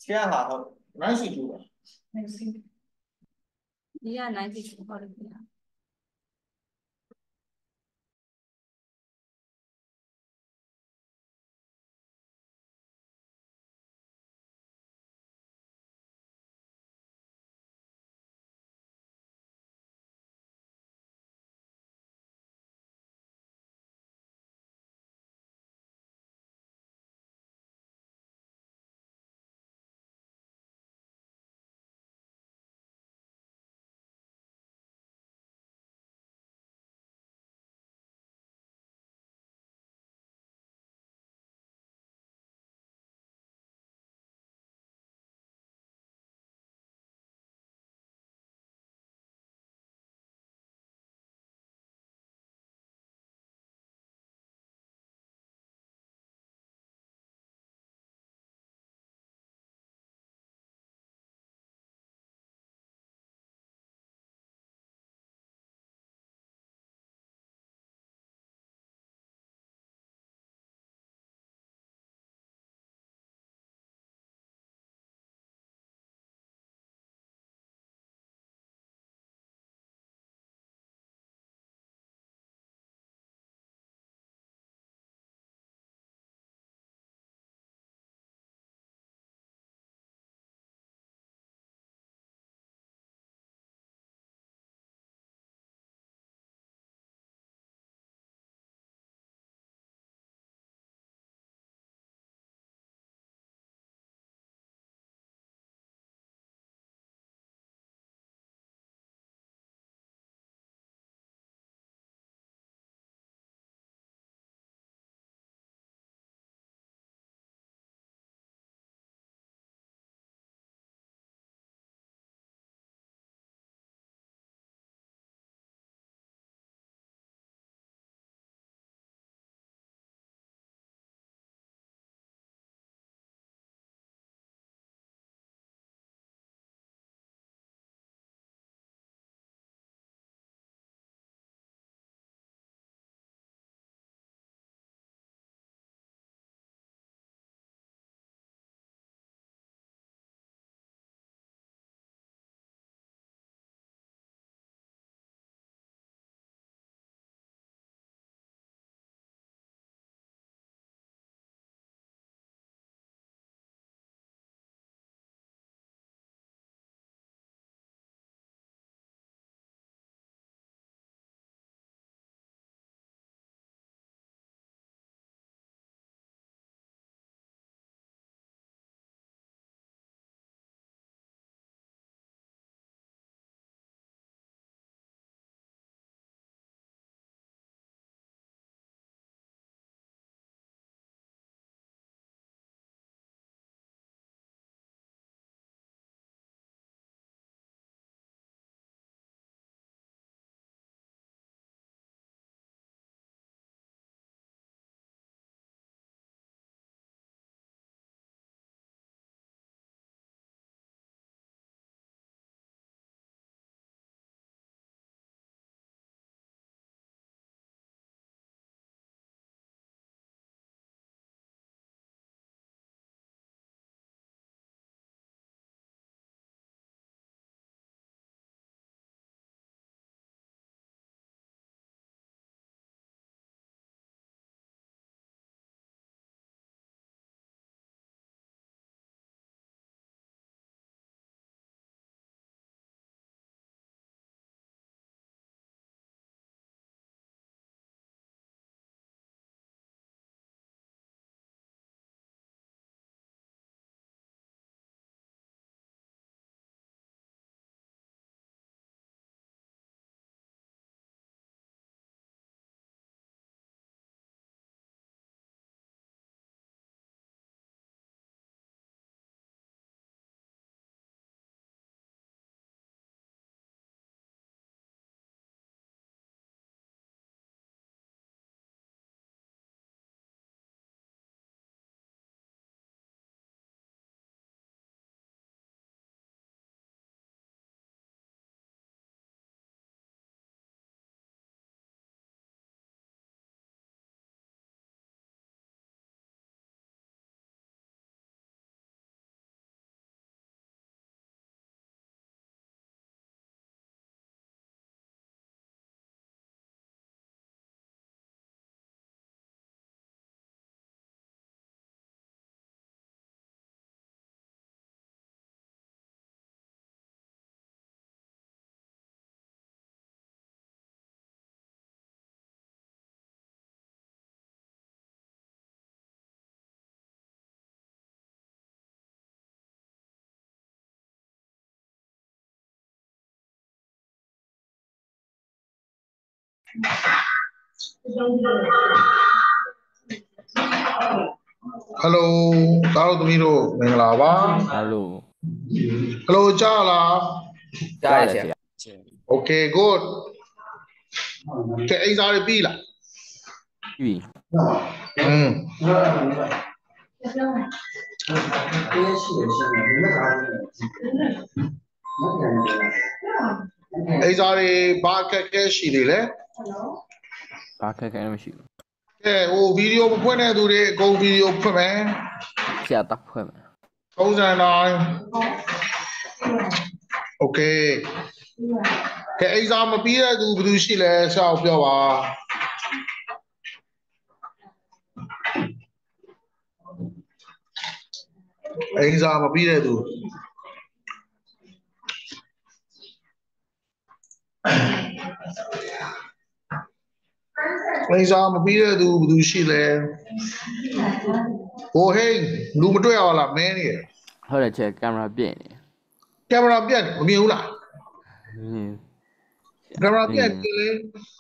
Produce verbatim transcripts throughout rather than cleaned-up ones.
天下南戏剧馆。 一样南极楚化的不一样。 Hello သားတို့သမီးတို့မင်္ဂလာပါ Hello Hello ကြားလားကြားရဆရာ Okay good ကဲအိမ်စာတွေပြီးလားပြီอืมအိမ်စာတွေဘာအခက်အခဲရှိနေလဲဘာခက်ခဲမရှိဘူးကဲဟိုဗီဒီယိုမဖွင့်တဲ့သူတွေအကုန်ဗီဒီယိုဖွင့်မယ်ဆရာတပ်ဖွဲ့မယ်ပုံစံတိုင်း Okay ကဲအိမ်စာမပြီးတဲ့သူဘယ်သူရှိလဲဆောက်ပြောပါအိမ်စာမပြီးတဲ့သူအိမ်စာမပြီးတဲ့သူဘယ်သူရှိလဲဟိုဟိန်းလူမတွေ့ရလားမင်းနေဟုတ်တယ်ချက်ကင်မရာပြည့်နေကင်မရာပြတ်မမြင်ဘူးလားဟင်းကင်မရာပြတ်ပြီလေ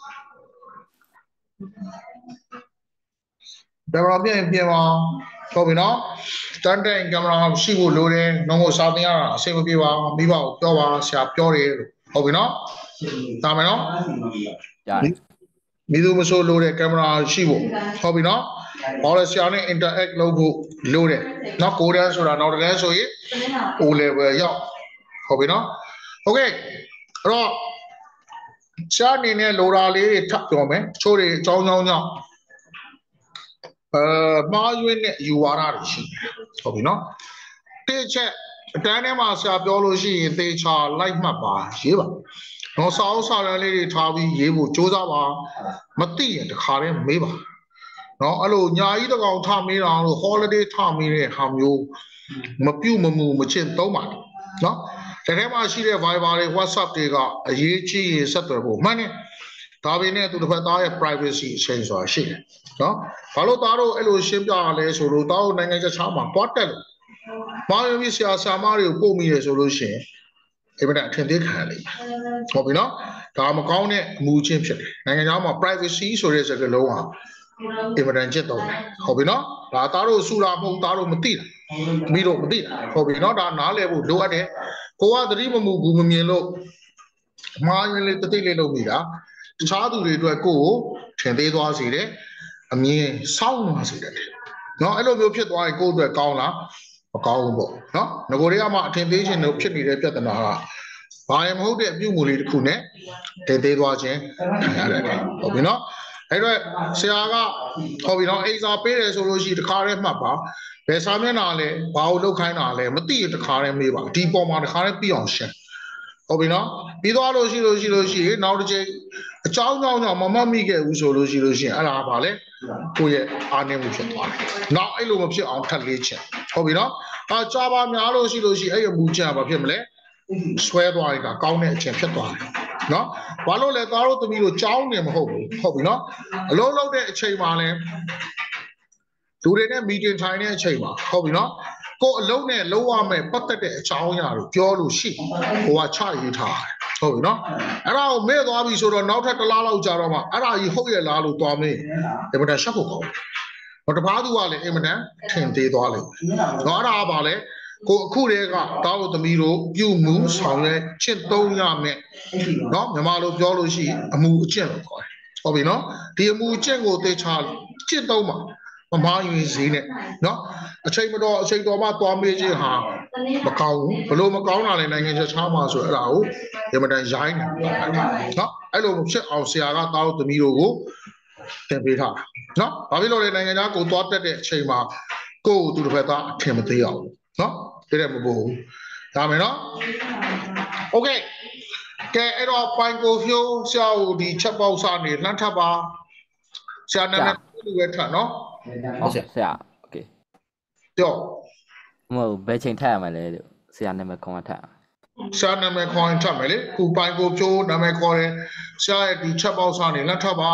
ကင်မရာပြတ်ရင်ပြင်ပါဟုတ်ပြီနော်တန်တိုင်ကင်မရာရှိဖို့လိုတယ်နှုံးကိုစာသင်ရတာအဆင်မပြေပါမိဘကိုပြောပါဆရာပြောတယ်လို့ဟုတ်ပြီနော်ဒါမယ်နော်ကြားမိသူမဆိုလိုတဲ့ကင်မရာရှိဖို့ဟုတ်ပြီနော်ဘာလဲဆရာနဲ့ interact လုပ်ဖို့လိုတယ်နော်ကိုယ်တန်းဆိုတာနောက်တန်းဆိုရင် O level ရောက်ဟုတ်ပြီနော် Okay အဲ့တော့ရှားအနေနဲ့လိုတာလေးတွေထပ်ပြောမယ်ချိုးတွေအကြောင်းကြောင်းကြောင့်အဲမှားယွင်းတဲ့ယူဝါဒတွေရှိတယ်ဟုတ်ပြီနော်တိချက်အတန်းထဲမှာဆရာပြောလို့ရှိရင်သေချာလိုက်မှတ်ပါရေးပါတော့စာအုပ်စာတမ်းလေးတွေထားပြီးရေးဖို့စူးစမ်းပါမသိရင်တခါတည်းမေးပါနော်အဲ့လိုညာကြီးတကောင်ထမေးတာလို့ holiday ထမေးတဲ့ဟာမျိုးမပြုတ်မမူမချင်သုံးပါနော်တကယ်မှရှိတဲ့ Viber တွေ WhatsApp တွေကအရေးကြီးရင်ဆက်သွယ်ဖို့မှန်တယ်ဒါပေမဲ့သူတစ်ဖက်သားရဲ့ privacy အချိန်ဆိုတာရှိတယ်နော်ဘာလို့သားတို့အဲ့လိုရှင်းပြရလဲဆိုလို့သားတို့နိုင်ငံခြားမှာတွားတက်လို့ဘာလို့ဒီဆရာဆရာမတွေကိုပို့မိရဆိုလို့ရှိရင်အမှန်တအထင်သေးခံရလိမ့်မယ်ဟုတ်ပြီနော်ဒါမကောင်းတဲ့အမှုချင်းဖြစ်တယ်နိုင်ငံခြားမှာ privacy ဆိုတဲ့စကားလုံးဟာအမှန်တန်ကျက်တော့ဟုတ်ပြီနော်ဒါသားတို့စူတာမဟုတ်သားတို့မသိတာမိတို့မသိတာဟုတ်ပြီနော်ဒါနားလည်ဖို့လိုအပ်တယ်ကိုကသတိမမူဘူးမမြင်လို့မှားရင်လေတသိလေးလုပ်မိတာတခြားသူတွေအတွက်ကိုယ်ထင်သေးသွားစေတယ်အမြင်စောင်းသွားစေတယ်နော်အဲ့လိုမျိုးဖြစ်သွားရင်ကိုယ့်အတွက်ကောင်းလားမကောင်းဘူးပေါ့နော်ငကိုတွေကမှအထင်သေးခြင်းတို့ဖြစ်နေတဲ့ပြဿနာကဘာလည်းမဟုတ်တဲ့အပြုအမူလေးတစ်ခုနဲ့ထင်သေးသွားခြင်းခံရတယ်ဟုတ်ပြီနော်အဲ့တော့ဆရာကဟုတ်ပြီနော်အိစာပေးတယ်ဆိုလို့ရှိရင်တခါတည်းမှတ်ပါဘယ်စာမျက်နှာလဲဘာလို့လောက်ခိုင်းတာလဲမသိရင်တခါတည်းမေးပါဒီပေါ်မှာတခါတည်းပြီးအောင်ရှင်းဟုတ်ပြီနော်ပြီးသွားလို့ရှိလို့ရှိလို့ရှိရင်နောက်တစ်ချိန်အကြောင်းကြောင်းကြောင့်မမှတ်မိခဲ့ဘူးဆိုလို့ရှိလို့ရှိရင်အဲ့ဒါပါလေကိုယ့်ရဲ့အားနည်းမှုဖြစ်သွားတယ်နောက်အဲ့လိုမဖြစ်အောင်ထပ်လေးချက်ဟုတ်ပြီနော်အာကြာပါများလို့ရှိလို့ရှိအဲ့ရမူချဘာဖြစ်မလဲဆွဲသွားရင်ကကောင်းတဲ့အချိန်ဖြစ်သွားတယ်နော်ဘာလို့လဲသားတို့သမီးတို့ကြောင်းနေမဟုတ်ဘူးဟုတ်ပြီနော်အလုံးလုံးတဲ့အချိန်မှာလဲလူတွေနဲ့ meeting ထိုင်တဲ့အချိန်မှာဟုတ်ပြီနော်ကိုအလုံးနဲ့လုံးဝမဲ့ပတ်သက်တဲ့အကြောင်းအရာတွေပြောလို့ရှိကိုကချရေးထားတယ်ဟုတ်ပြီနော်အဲ့ဒါကိုမေ့သွားပြီဆိုတော့နောက်ထပ်တစ်လားလောက်ကြာတော့မှအဲ့ဒါကြီးဟုတ်ရဲ့လားလို့သွားမေးအင်မတန်ရှက်ဖို့ကောင်းတယ်ဟောတပားသူကလည်းအင်မတန်ထင်သေးသွားလိမ့်မယ်နော်အဲ့ဒါကပါလေကိုအခုတည်းကတောင်းသမီးတို့ပြုမှုဆောင်ရွက်ချစ်သုံးရမယ်နော်မြန်မာလိုပြောလို့ရှိရင်အမှုအကျင့်လို့ခေါ်တယ်ဟုတ်ပြီနော်ဒီအမှုအကျင့်ကိုသေချာချစ်သုံးပါမမားရင်ဈေးနဲ့နော်အချိန်မတော်အချိန်တော်မှသွားမေးခြင်းဟာမကောင်းဘူးဘလို့မကောင်းတာလဲနိုင်ငံခြားမှာဆိုအဲ့ဒါကိုရမတန်ရိုင်းနေနော်အဲ့လိုမဖြစ်အောင်ဆရာကတောင်းသမီးတို့ကိုသင်ပေးထားတာနော်ဘာဖြစ်လို့လဲနိုင်ငံခြားကိုသွားတက်တဲ့အချိန်မှာကိုယ့်ကိုသူတစ်ဖက်သားအထင်မသေးအောင်နော်တကယ်မပို့ဘူးဒါမယ်နော်โอเคကဲအဲ့တော့ပိုင်ကိုဖြိုးဆရာကိုဒီချက်ပေါက်စာနေလှမ်းထပ်ပါဆရာနာမည်လူပဲထပ်နော်ဟုတ်ဆရာโอเคပြောမဟုတ်ဘယ်ချိန်ထပ်ရမလဲလို့ဆရာနာမည်ခေါ်ထပ်ဆရာနာမည်ခေါ်ရင်ထပ်မယ်လေခုပိုင်ကိုဖြိုးနာမည်ခေါ်တယ်ဆရာရဲ့ဒီချက်ပေါက်စာနေလှမ်းထပ်ပါ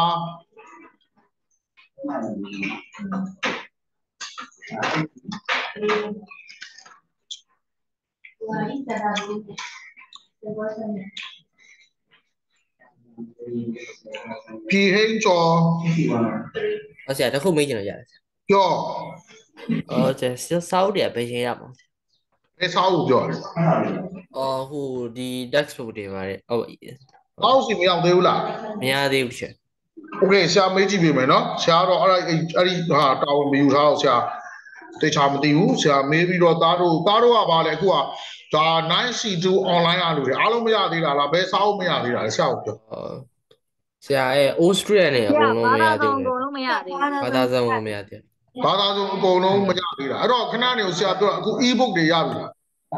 ပြည်ဟင်းကျော်ဟောဆရာတစ်ခုမေးချင်လို့ရတယ်ပြောအော်ဆရာစာအုပ်တွေကဘယ်ချိန်ရမှာဘယ်စာအုပ်ပြောလဲအော်ဟိုဒီ textbook တွေပါတယ်ဟုတ်အောက်စီမရောက်သေးဘူးလားမရသေးဘူးရှင်โอเคဆရာမေးကြည့်ပေးမယ်နော်ဆရာတော့အဲ့အဲ့အဲ့ဒီဟာတာဝန်မယူထားတော့ဆရာတေချာမသိဘူးဆရာမေးပြီးတော့သားတို့သားတို့ကပါလေအခုကဒါ nine C two online အားလို့လေအားလုံးမရသေးတာလားဘယ်စာအုပ်မရသေးတာလဲဆရာပြောအော်ဆရာရဲ့ Australia နဲ့အကုန်လုံးမရသေးဘူးအကုန်လုံးမရသေးဘူးဘာသာစုံလုံးမရသေးဘာသာစုံအကုန်လုံးမရသေးတာအဲ့တော့ခဏနေကိုဆရာပြောအခု e-book တွေရပြီလား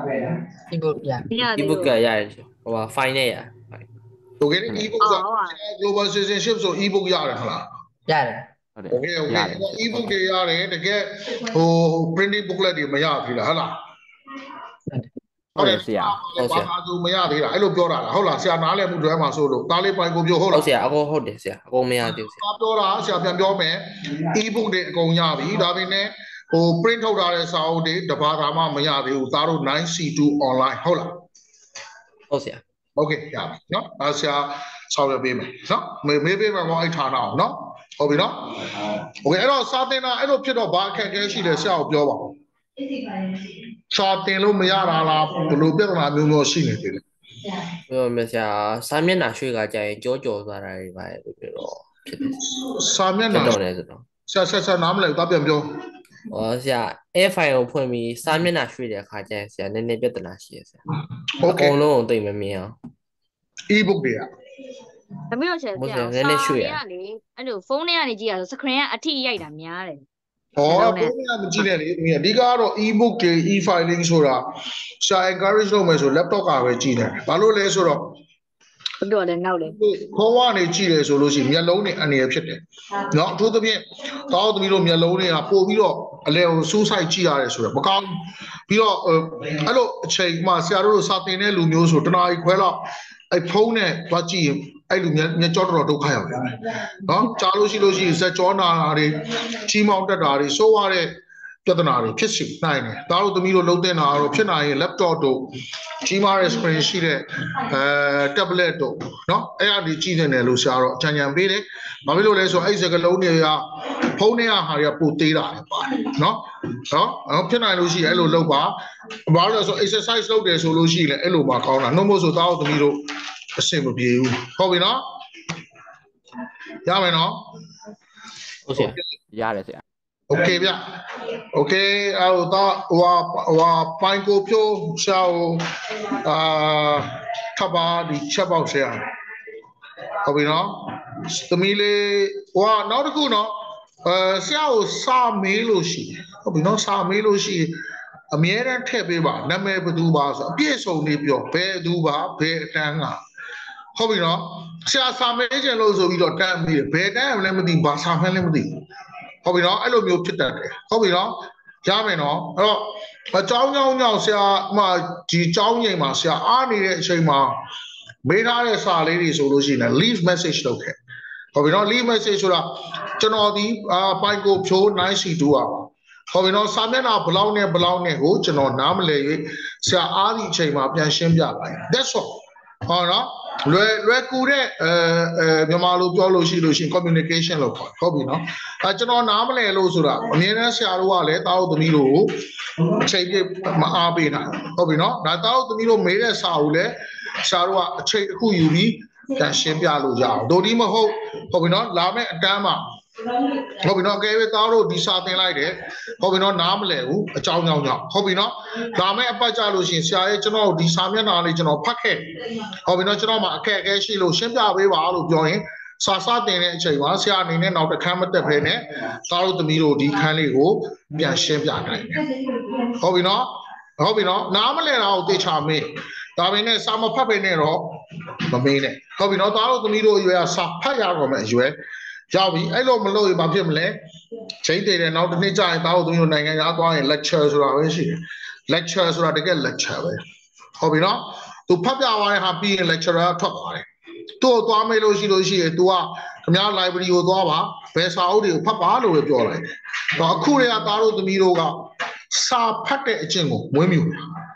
ebook ရမရသေး ebook ဘူးကရတယ်ရှင်ဟိုဟာ file နဲ့ရโอเค e-book ဆို global citizenship ဆို e-book ရတယ်ဟုတ်လားရတယ်ဟုတ်တယ်โอเคโอเค e-book တွေရတယ်တကယ်ဟို printing booklet တွေမရသေးလားဟုတ်လားဟုတ်တယ်ဆရာဘာသာစုံမရသေးတာအဲ့လိုပြောတာလားဟုတ်လားဆရာနားလည်မှုတွဲမှာဆိုလို့သားလေးပိုင်ကိုပြောဟုတ်ဟုလားတ်ဆရာအကုန်ဟုတ်တယ်ဆရာအကုန်မရသေးဘူးဆရာပြောတာဆရာပြန်ပြောမယ် e-book တွေအကုန်ရပြီဒါပေမဲ့ဟို print ထုတ်ထားတဲ့စာအုပ်တွေတဘာသာမှမရသေးဘူးသားတို့ nine C two online ဟုတ်လားဟုတ်ဆရာโอเคရပြီเนาะအဲဆရာဆောက်ရပေးမယ်เนาะမေးမေးပေးမှာပေါ့အဲ့ဌာနအောင်เนาะဟုတ်ပြီเนาะโอเคအဲ့တော့စာသင်တာအဲ့လိုဖြစ်တော့ဘာအခက်အခဲရှိလဲဆရာကိုပြောပါဦးစာသင်လို့မရတာလားဘယ်လိုပြဿနာမျိုးမျိုးရှိနေသေးလဲပြောမယ်ဆရာစာမျက်နှာရွှေ့ကကြာရင်ကြောကြောသွားတာတွေပါလို့ပြောတော့ဖြစ်တယ်စာမျက်ဖြစ်နှာတော့တယ်ဆိုတော့ဆရာဆက်ဆက်နားမလဲတာပြန်ပြောဟောဆရာ air file ကိုဖွင့်ပြီးစာမျက်နှာရွှေ့တဲ့အခါကျရင်ဆရာနည်းနည်းပြဿနာရှိရဆရာโอအเคကုန်လုံးကိုသိမမြင်အောင် e-book တွေကဒါမျိုးတော့ချက်ပြအောင်စာတွေကလေအဲ့လိုဖုန်းထဲကနေကြည့်ရဆို screen ကအထိရိုက်တာများတယ်ဟောဘုရားမကြည့်နဲ့လေအဓိကတော့ e-book တွေ e-filing ဆိုတာဆရာ encourage လုပ်မယ်ဆို laptop ကပဲကြည့်နေတယ်ဘာလို့လဲဆိုတော့ဘယ်တော့လဲနောက်လဲခေါင်းကနေကြည့်တယ်ဆိုလို့ရှိရင်မျက်လုံးတွေအနေရဖြစ်တယ်เนาะအထူးသဖြင့်တောက်သမီးတို့မျက်လုံးတွေကပို့ပြီးတော့အလဲကိုစူးစိုက်ကြည့်ရတယ်ဆိုတော့မကောင်းပြီးတော့အဲ့လိုအချိန်မှဆရာတို့တို့စာသင်တဲ့လူမျိုးဆိုတနားကြီးခွဲတော့အဲ့ဖုန်းနဲ့တွားကြည့်ရင်အဲ့လူမျက်ကြောတော်ဒုက္ခရောက်တယ်เนาะကြားလို့ရှိလို့ရှိရင်ဇက်ကြောနာတာတွေကြီးမောင်းတက်တာတွေစိုးရတဲ့ပြဿနာတွေဖြစ်စီနိုင်တယ်ဒါတို့သမီးတို့လုံးတင်တာတော့ဖြစ်နိုင်ရင် laptop တို့ကြီးမားတဲ့ screen ရှိတဲ့အဲ tablet တို့เนาะအဲ့အဒီကြည့်နေတယ်လို့ဆရာတော့အကြံဉာဏ်ပေးတယ်ဘာဖြစ်လို့လဲဆိုအဲ့စကလုံးတွေကဖုန်းထဲကဟာတွေကပိုသေးတာလေပါတယ်เนาะเนาะဖြစ်နိုင်လို့ရှိရင်အဲ့လိုလုပ်ပါဘာလို့လဲဆို exercise လုပ်တယ်ဆိုလို့ရှိရင်အဲ့လိုမှကောင်းတာနှုတ်မို့ဆိုသားတို့သမီးတို့အဆင်မပြေဘူးဟုတ်ပြီเนาะရမယ်เนาะဟုတ်ဆရာရတယ်ဆရာโอเคဗျโอเคအော်တော့ဟိုဟိုပိုင်ကိုဖြိုးရှောင်းအာထပ်ပါဒီချက်ပေါက်ဆရာဟုတ်ပြီနော်သမီးလေးဟိုနောက်တစ်ခုနော်အဲဆရာကိုစာမေးလို့ရှိဟုတ်ပြီနော်စာမေးလို့ရှိအမြဲတမ်းထည့်ပေးပါနာမည်ဘယ်သူပါဆိုအပြည့်စုံလေးပြောဘယ်သူပါဘယ်အတန်းကဟုတ်ပြီနော်ဆရာစာမေးချင်လို့ဆိုပြီးတော့တန်းပြီးဘယ်တန်းလည်းမသိဘာစာမှန်းလည်းမသိဟုတ်ပြီနော်အဲ့လိုမျိုးဖြစ်တတ်တယ်ဟုတ်ပြီနော်ရမယ်နော်အဲ့တော့အကြောင်းကြောင်းကြောင့်ဆရာမှဒီအကြောင်းငိမ်မှာဆရာအားနေတဲ့အချိန်မှာမေးထားတဲ့စာလေးတွေဆိုလို့ရှိရင် leave message လုပ်ခဲ့ဟုတ်ပြီနော် leave message ဆိုတာကျွန်တော်ဒီအာပိုင်ကိုဖြိုး nine C two อ่ะဟုတ်ပြီနော်စာမျက်နှာဘလောက်နဲ့ဘလောက်နဲ့ကိုကျွန်တော်နားမလည်၍ဆရာအားဒီအချိန်မှာပြန်ရှင်းပြပါ that's all ဟောနော်လွယ်လွယ်ကူတဲ့အဲအဲမြန်မာလိုပြောလို့ရှိလို့ရှိရင် communication လို့ခေါ်ဟုတ်ပြီနော်အဲကျွန်တော်နားမလည်လို့ဆိုတာအမြဲတမ်းဆရာတို့ကလည်းတာတို့သမီးတို့အချိန်ပြမအားပေးနိုင်ဟုတ်ပြီနော်ဒါတာတို့သမီးတို့မေးတဲ့စာကိုလည်းဆရာတို့ကအချိန်တစ်ခုယူပြီးပြန်ရှင်းပြလို့ရအောင်ဒိုဒီမဟုတ်ဟုတ်ပြီနော်လာမယ့်အတန်းမှာဟုတ်ပြီနော်အကယ်၍သားတို့ဒီစာသင်လိုက်တယ်ဟုတ်ပြီနော်နားမလဲဘူးအကြောင်းကြောင့်ကြောင့်ဟုတ်ပြီနော်ဒါမဲ့အပတ်ကြလို့ရှိရင်ဆရာရဲ့ကျွန်တော်ဒီစာမျက်နှာလေးကျွန်တော်ဖတ်ခဲ့ဟုတ်ပြီနော်ကျွန်တော်မှာအခက်အခဲရှိလို့ရှင်းပြပေးပါလို့ပြောရင်စာစတင်တဲ့အချိန်မှာဆရာအနေနဲ့နောက်တစ်ခန်းမတက်ဖဲနဲ့သားတို့သမီးတို့ဒီခန်းလေးကိုပြန်ရှင်းပြနိုင်တယ်ဟုတ်ပြီနော်ဟုတ်ပြီနော်နားမလဲတာကိုသိချာမေးဒါပေမဲ့စာမဖတ်ပေနဲ့တော့မမေးနဲ့ဟုတ်ပြီနော်သားတို့သမီးတို့အရွယ်ကစာဖတ်ရတော့မယ်အရွယ်ရောက်ပြီအဲ့လိုမလို့ရဘာဖြစ်မလဲချိန်တည်တယ်နောက်တစ်နေ့ကျရင်သားတို့သမီးတို့နိုင်ငံသားသွားရင် lecture ဆိုတာပဲရှိတယ် lecture ဆိုတာတကယ် lecture ပဲဟုတ်ပြီနော်သူဖတ်ပြသွားတဲ့ဟာပြီးရင် lecturer ထွက်သွားတယ်သူ့ကိုသွားမေးလို့ရှိလို့ရှိရင် तू ကခင်ဗျား library ကိုသွားပါဘယ်စာအုပ်တွေကိုဖတ်ပါလို့ပဲပြောလိုက်တယ်တော့အခုတည်းကသားတို့သမီးတို့ကစာဖတ်တဲ့အကျင့်ကိုမွေးမြူတယ်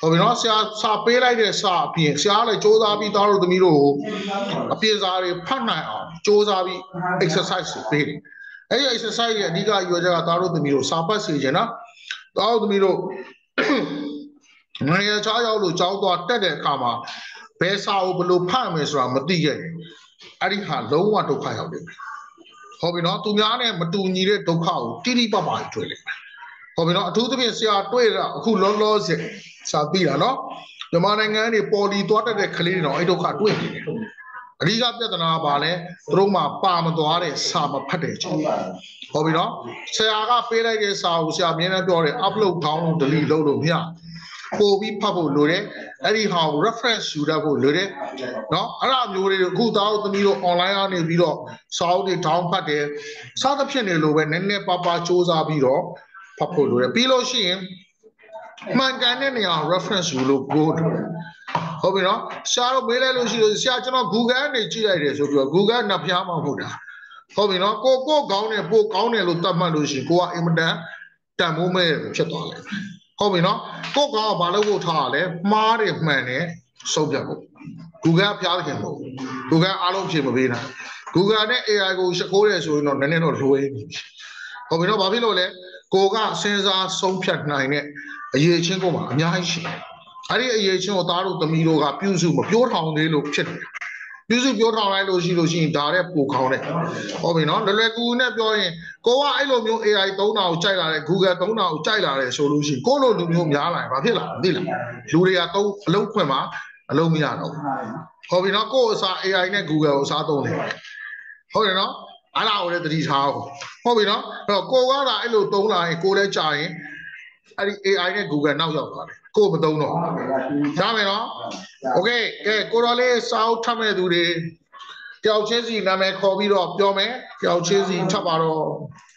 ဟုတ်ပြီနော်ဆရာစာပေးလိုက်တဲ့စာအပြင်ဆရာလည်းစူးစမ်းပြီးသားတို့သမီးတို့အပြင်စာတွေဖတ်နိုင်အောင်စူးစမ်းပြီး exercise ပေးတယ်အဲ့ဒီ exercise ရဲ့အဓိကရွေးချက်ကသားတို့သမီးတို့စာပတ်စီခြင်းနော်သားတို့သမီးတို့ငရေချားရောက်လို့ကြောင်းသွားတက်တဲ့အခါမှာဘယ်စာကိုဘယ်လိုဖတ်မယ်ဆိုတာမသိခဲ့ဘူးအဲ့ဒီဟာလုံးဝဒုက္ခရောက်တယ်ဟုတ်ပြီနော်သူများနဲ့မတူညီတဲ့ဒုက္ခကိုတိတိပပတွေ့လိမ့်မယ်ဟုတ်ပြီနော်အထူးသဖြင့်ဆရာတွေ့တာအခုလောလောဆယ်စာသိတာနော်မြန်မာနိုင်ငံတွေပေါ်လီသွားတက်တဲ့ကလေးတွေတော့အဲ့ဒုက္ခတွေ့နေတယ်အဓိကပြဿနာကဘာလဲသူတို့မှပါမသွားတဲ့စာမဖတ်တဲ့ကြောင့်ဟုတ်ပြီနော်ဆရာကပေးလိုက်တဲ့စာကိုဆရာအမြဲတမ်းပြောတယ် upload download delete လုပ်လို့မရပို့ပြီးဖတ်ဖို့လိုတယ်အဲ့ဒီဟာကို reference ယူတတ်ဖို့လိုတယ်နော်အဲ့ဒါမျိုးတွေအခုသားတို့သမီးတို့ online ကနေပြီးတော့စာအုပ်တွေ down ဖတ်တယ်စသဖြင့်နေလို့ပဲနည်းနည်းပါးပါးစူးစမ်းပြီးတော့ဖတ်ဖို့လိုတယ်ပြီးလို့ရှိရင်မှန်ကန်တဲ့နေရာ reference ယူလို့ go ဟုတ်ပြီနော်ဆရာတို့မေးလိုက်လို့ရှိလို့ဆရာကျွန်တော် Google ကနေကြည့်လိုက်တယ်ဆိုပြီးတော့ Google နှစ်ဖျားမှမဟုတ်တာဟုတ်ပြီနော်ကိုကိုကောင်းတယ်ပို့ကောင်းတယ်လို့သတ်မှတ်လို့ရှိရင်ကိုကအင်မတန်တန်ဖိုးမဲ့ဖြစ်သွားလိမ့်မယ်ဟုတ်ပြီနော်ကိုကောင်ကဘာလို့ဖို့ထားရလဲမှားတယ်မှန်တယ်စုပ်ပြတ်ဖို့ Google ဖျားခင်မဟုတ် Google အားလုံးဖြေမပေးနိုင် Google နဲ့ A I ကိုရှခိုးတယ်ဆိုရင်တော့နည်းနည်းတော့လွှဲနေပြီဟုတ်ပြီနော်ဘာဖြစ်လို့လဲကိုကစဉ်းစားဆုံးဖြတ်နိုင်တဲ့အရေးချင်းကိုမှအများကြီးရှိတယ်အဲ့ဒီအရေးချင်းကိုသားတို့သမီးတို့ကပြုစုမပြောထောင်သေးလို့ဖြစ်တယ်ပြုစုပြောထောင်လိုက်လို့ရှိလို့ရှိရင်ဒါတဲ့ပိုကောင်းတယ်ဟုတ်ပြီနော်လွယ်လွယ်ကူကူနဲ့ပြောရင်ကိုကအဲ့လိုမျိုး A I သုံးတာကိုကြိုက်လာတယ် Google သုံးတာကိုကြိုက်လာတယ်ဆိုလို့ရှိရင်ကိုလိုလူမျိုးများလာရင်ဘာဖြစ်လာလဲသိလားလူတွေကသုံးအလုံးဖွင့်မှာအလုံးမရတော့ဘူးဟုတ်ပြီနော်ကိုအစား A I နဲ့ Google ကိုအစားသုံးတယ်ဟုတ်တယ်နော်အဲ့ဒါကိုလည်းသတိထားအောင်ဟုတ်ပြီနော်အဲ့တော့ကိုကလာအဲ့လိုသုံးလာရင်ကိုလည်းကြာရင်အဲ့ဒီ A I နဲ့ Google နောက်ရောက်သွားတယ်ကိုမသုံးတော့ရမယ်နော်โอเคကဲကိုတော်လေးစာအုပ်ထပ်မဲ့သူတွေတယောက်ချင်းစီနာမည်ခေါ်ပြီးတော့ပြောမယ်တယောက်ချင်းစီထပ်ပါတော့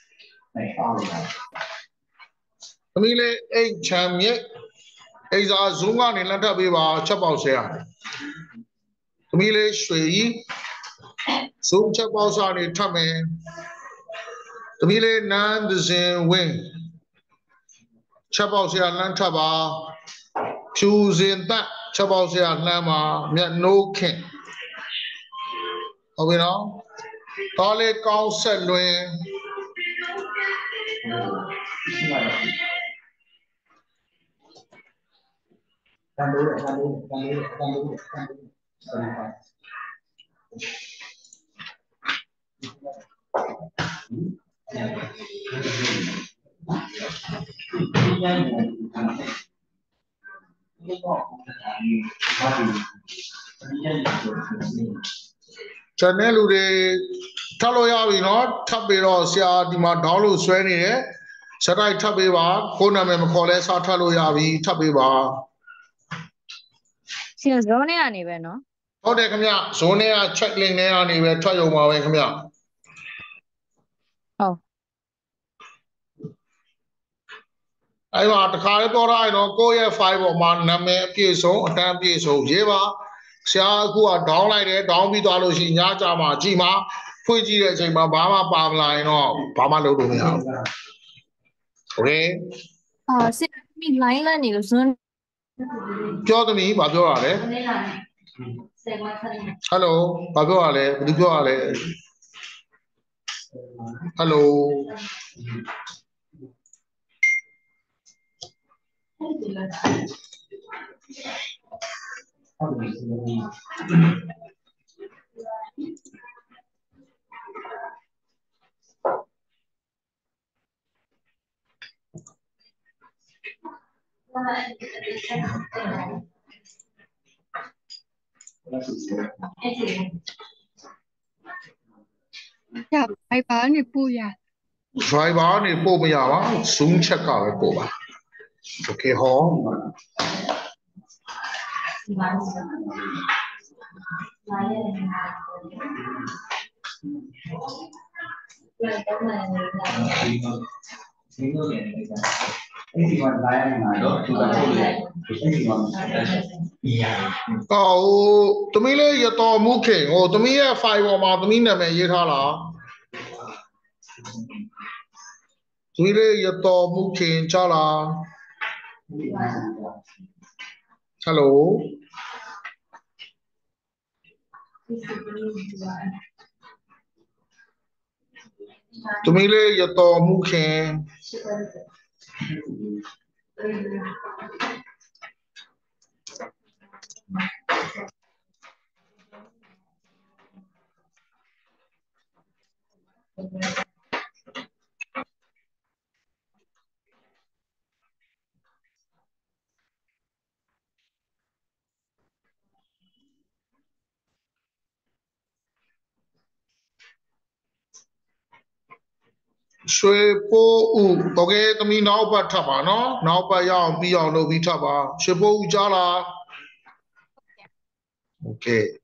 သမီးလေးအိတ်ချမ်းမြစ်အိစာ Zoom ကနေလက်ထပ်ပေးပါချက်ပေါက်ဆရာသမီးလေးရွှေကြီး Zoom ချက်ပေါက်စာနေထပ်မယ်သမီးလေးနန်းသဇင်ဝင်းချက်ပေါက်ဆရာလမ်းထပ်ပါဖြူစင်သက်ချက်ပေါက်ဆရာလှမ်းပါမြတ်နိုးခင်ဟုတ်ပြီနော်တော်လေးကောင်းဆက်လွင်တန်လို့တန်လို့တန်လို့တန်လို့တန်လို့channel လူတွေထပ်လို့ရပြီเนาะထပ်ပြီးတော့ဆရာဒီမှာ download ဆွဲနေတယ်စတိုက်ထပ်ပေးပါကိုနာမည်မခေါ်လဲစထပ်လို့ရပြီထပ်ပေးပါဆရာဇောနဲ့ကနေပဲเนาะဟုတ်တယ်ခင်ဗျဇိုးနဲ့က check link နဲ့ကနေပဲထွက်ရုံပါပဲခင်ဗျဟုတ်အဲ့မှာတခါလေးပြောထားရင်တော့ကိုယ့်ရဲ့ file ပေါ်မှာနာမည်အပြည့်စုံအတန်းပြည့်စုံရေးပါဆရာအခုက down လိုက်တယ် down ပြီးသွားလို့ရှိရင်ညကြမှာကြည်မှာဖွင့်ကြည့်တဲ့အချိန်မှာဘာမှပါမလာရင်တော့ဘာမှလုပ်လို့မရဘူး okay အာဆရာမိ line လာနေလို့ zoom ပြောသမီးဘာပြောရလဲဟယ်လိုဘာပြောရလဲဘယ်သူပြောရလဲဟယ်လိုရဘိုင်ဘာနေပို့ရ Viber နေပို့မရပါ Zoom ချက်ကပဲပို့ပါ Okay ဟောအော်သမီးလေးရတော်မူခင်ဟိုသမီးရဲ့ file ပေါ်မှာသမီးနာမည်ရေးထားလားသမီးလေးရတော်မူခင်ချလား hello သမီးလေးရတော်မူခင်ရွှေပိုးဥโอเคသမီးနောက်ပတ်ထပ်ပါနော်နောက်ပတ်ရအောင်ပြီးအောင်လုပ်ပြီးထပ်ပါရွှေပိုးဥကြားလားโอเค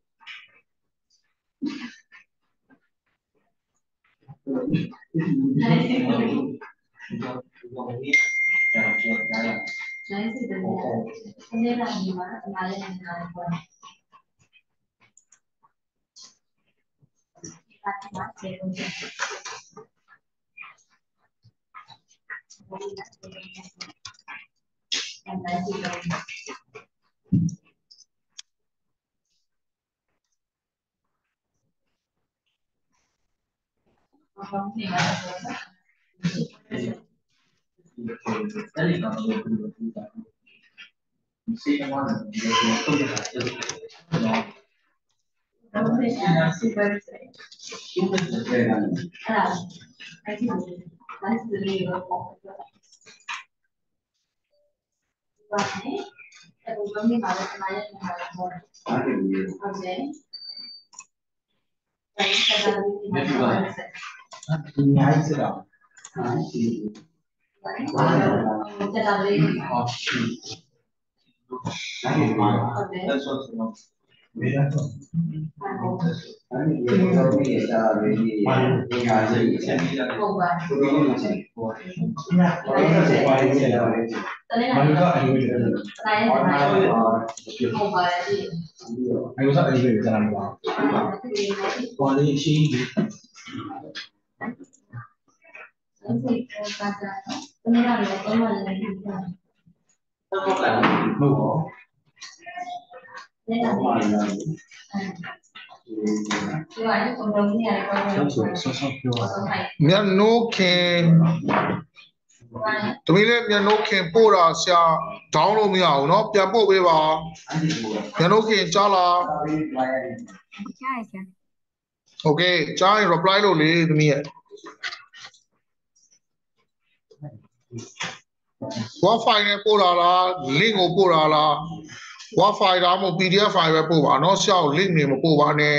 မျက်နှိုးခင်သမီးလေးမျက်နှိုးခင်ပို့တာဆရာဒေါင်းလို့မရဘူးเนาะပြန်ပို့ပေးပါမျက်နှိုးခင်ကြားလားကြားရကြားโอเคကြားရင် reply လုပ်လေသမီးရဲ့ Word file နဲ့ပို့လာလား link ကိုပို့လာလား Word file ဒါမှမဟုတ် P D F file ပဲပို့ပါเนาะဆရာကို link နေမပို့ပါနဲ့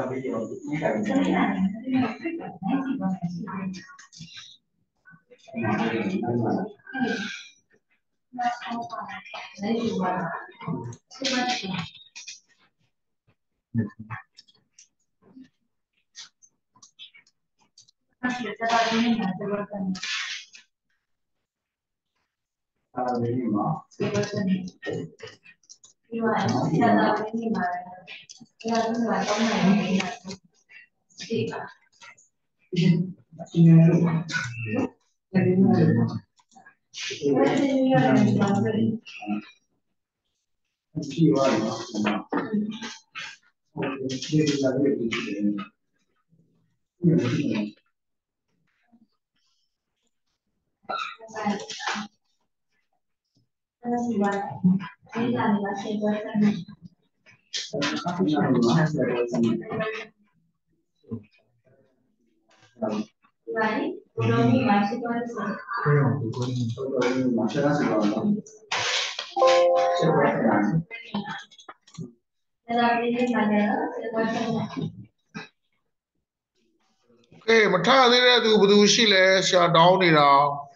เอ้มထသေးတဲ့သူဘယ်သူရှိလဲဆရာတောင်းနေတာ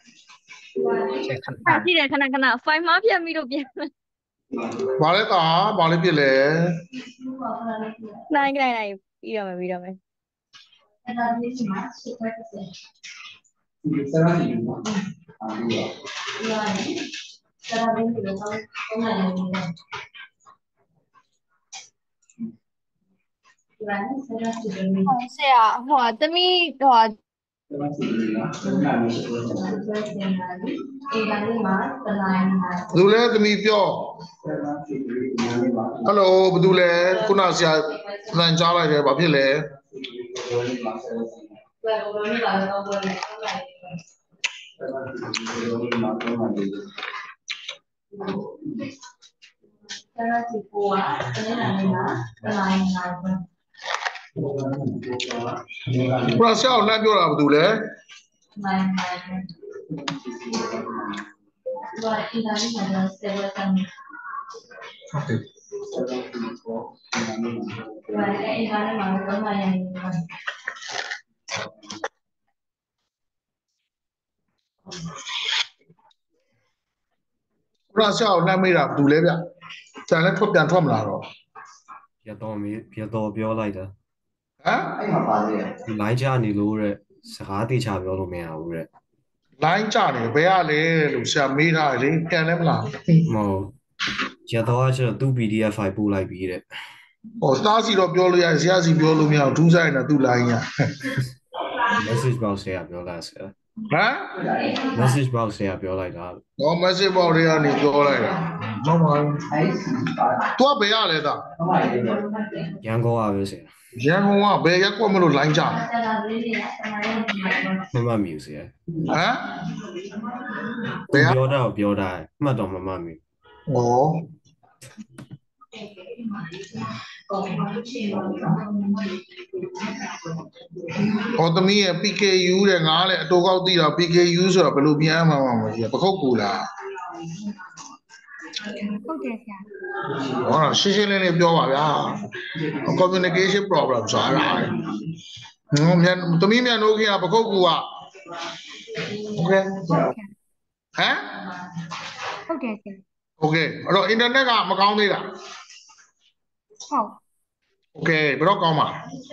ဟာကြည့်တယ်ခဏခဏ file မှာပြန်ပြီးတော့ပြန်ဘာလဲတာဘာလဲဖြစ်လဲနိုင်နိုင်နိုင်ပြီးတော့မယ်ပြီးတော့မယ်ဆရာဟိုသမီးဟိုသူလဲသမီးပြောဟယ်လိုဘသူလဲခုနဆရာလမ်းကြားလိုက်တယ်ဘာဖြစ်လဲဘရာဆရာလမ်းပြောတာဘသူလဲဘရာဆရာလမ်းမေးတာဘသူလဲဗျကျန်လဲထွက်ပြန်ထွက်မလာတော့ပြတော့မေးပြတော့ပြောလိုက်တာဟမ်အဲ့မှာပါသေးတယ်ဒီလိုင်းချနေလို့တဲ့စကားတေချာပြောလို့မရဘူးတဲ့လိုင်းချနေဘယ်ရလဲလို့ဆရာမေးထားတယ်လေပြန်လဲမလားမဟုတ်ရတော့ကျတော့သူ့ P D F file ပို့လိုက်ပြီးတဲ့ဟောသားစီတော့ပြောလို့ရဆရာစီပြောလို့မရဘူးဒူးဆိုင်တော့သူ့လိုင်းရ message box ဆရာပြောလိုက်ဆရာဟမ် message box ဆရာပြောလိုက်တာဟော message box တွေကနေပြောလိုက်တာမဟုတ်ပါဘူးသူကဘယ်ရလဲသားရန်ကုန်ကပဲဆရာရန်ကုန်ကဘယ်ရက်ကွက်မလို့လိုင်းကြမမမီဆရာဟမ်ဘယ်ပြောတာပြောတာမှတ်တော့မမမီဩဟောသမီးရဲ့ P K U တဲ့ငါလည်းအတူကောက်သိတာ P K U ဆိုတာဘယ်လိုပြန်မှမှာမကြီးပခုတ်ကူလားဟုတ်တယ်ဆရာဟောရှင်းရှင်းလင်းလင်းပြောပါဗျာ communication problem ဆိုတာဟိုမြန်သမီးမြန်တို့ခင်ကပခုတ်ကူကโอเคဟမ်ဟုတ်တယ်ဆရာโอเคအဲ့တော့ internet ကမကောင်းသေးလားဟုတ်โอเคဘယ်တော့ကောင်းမှာ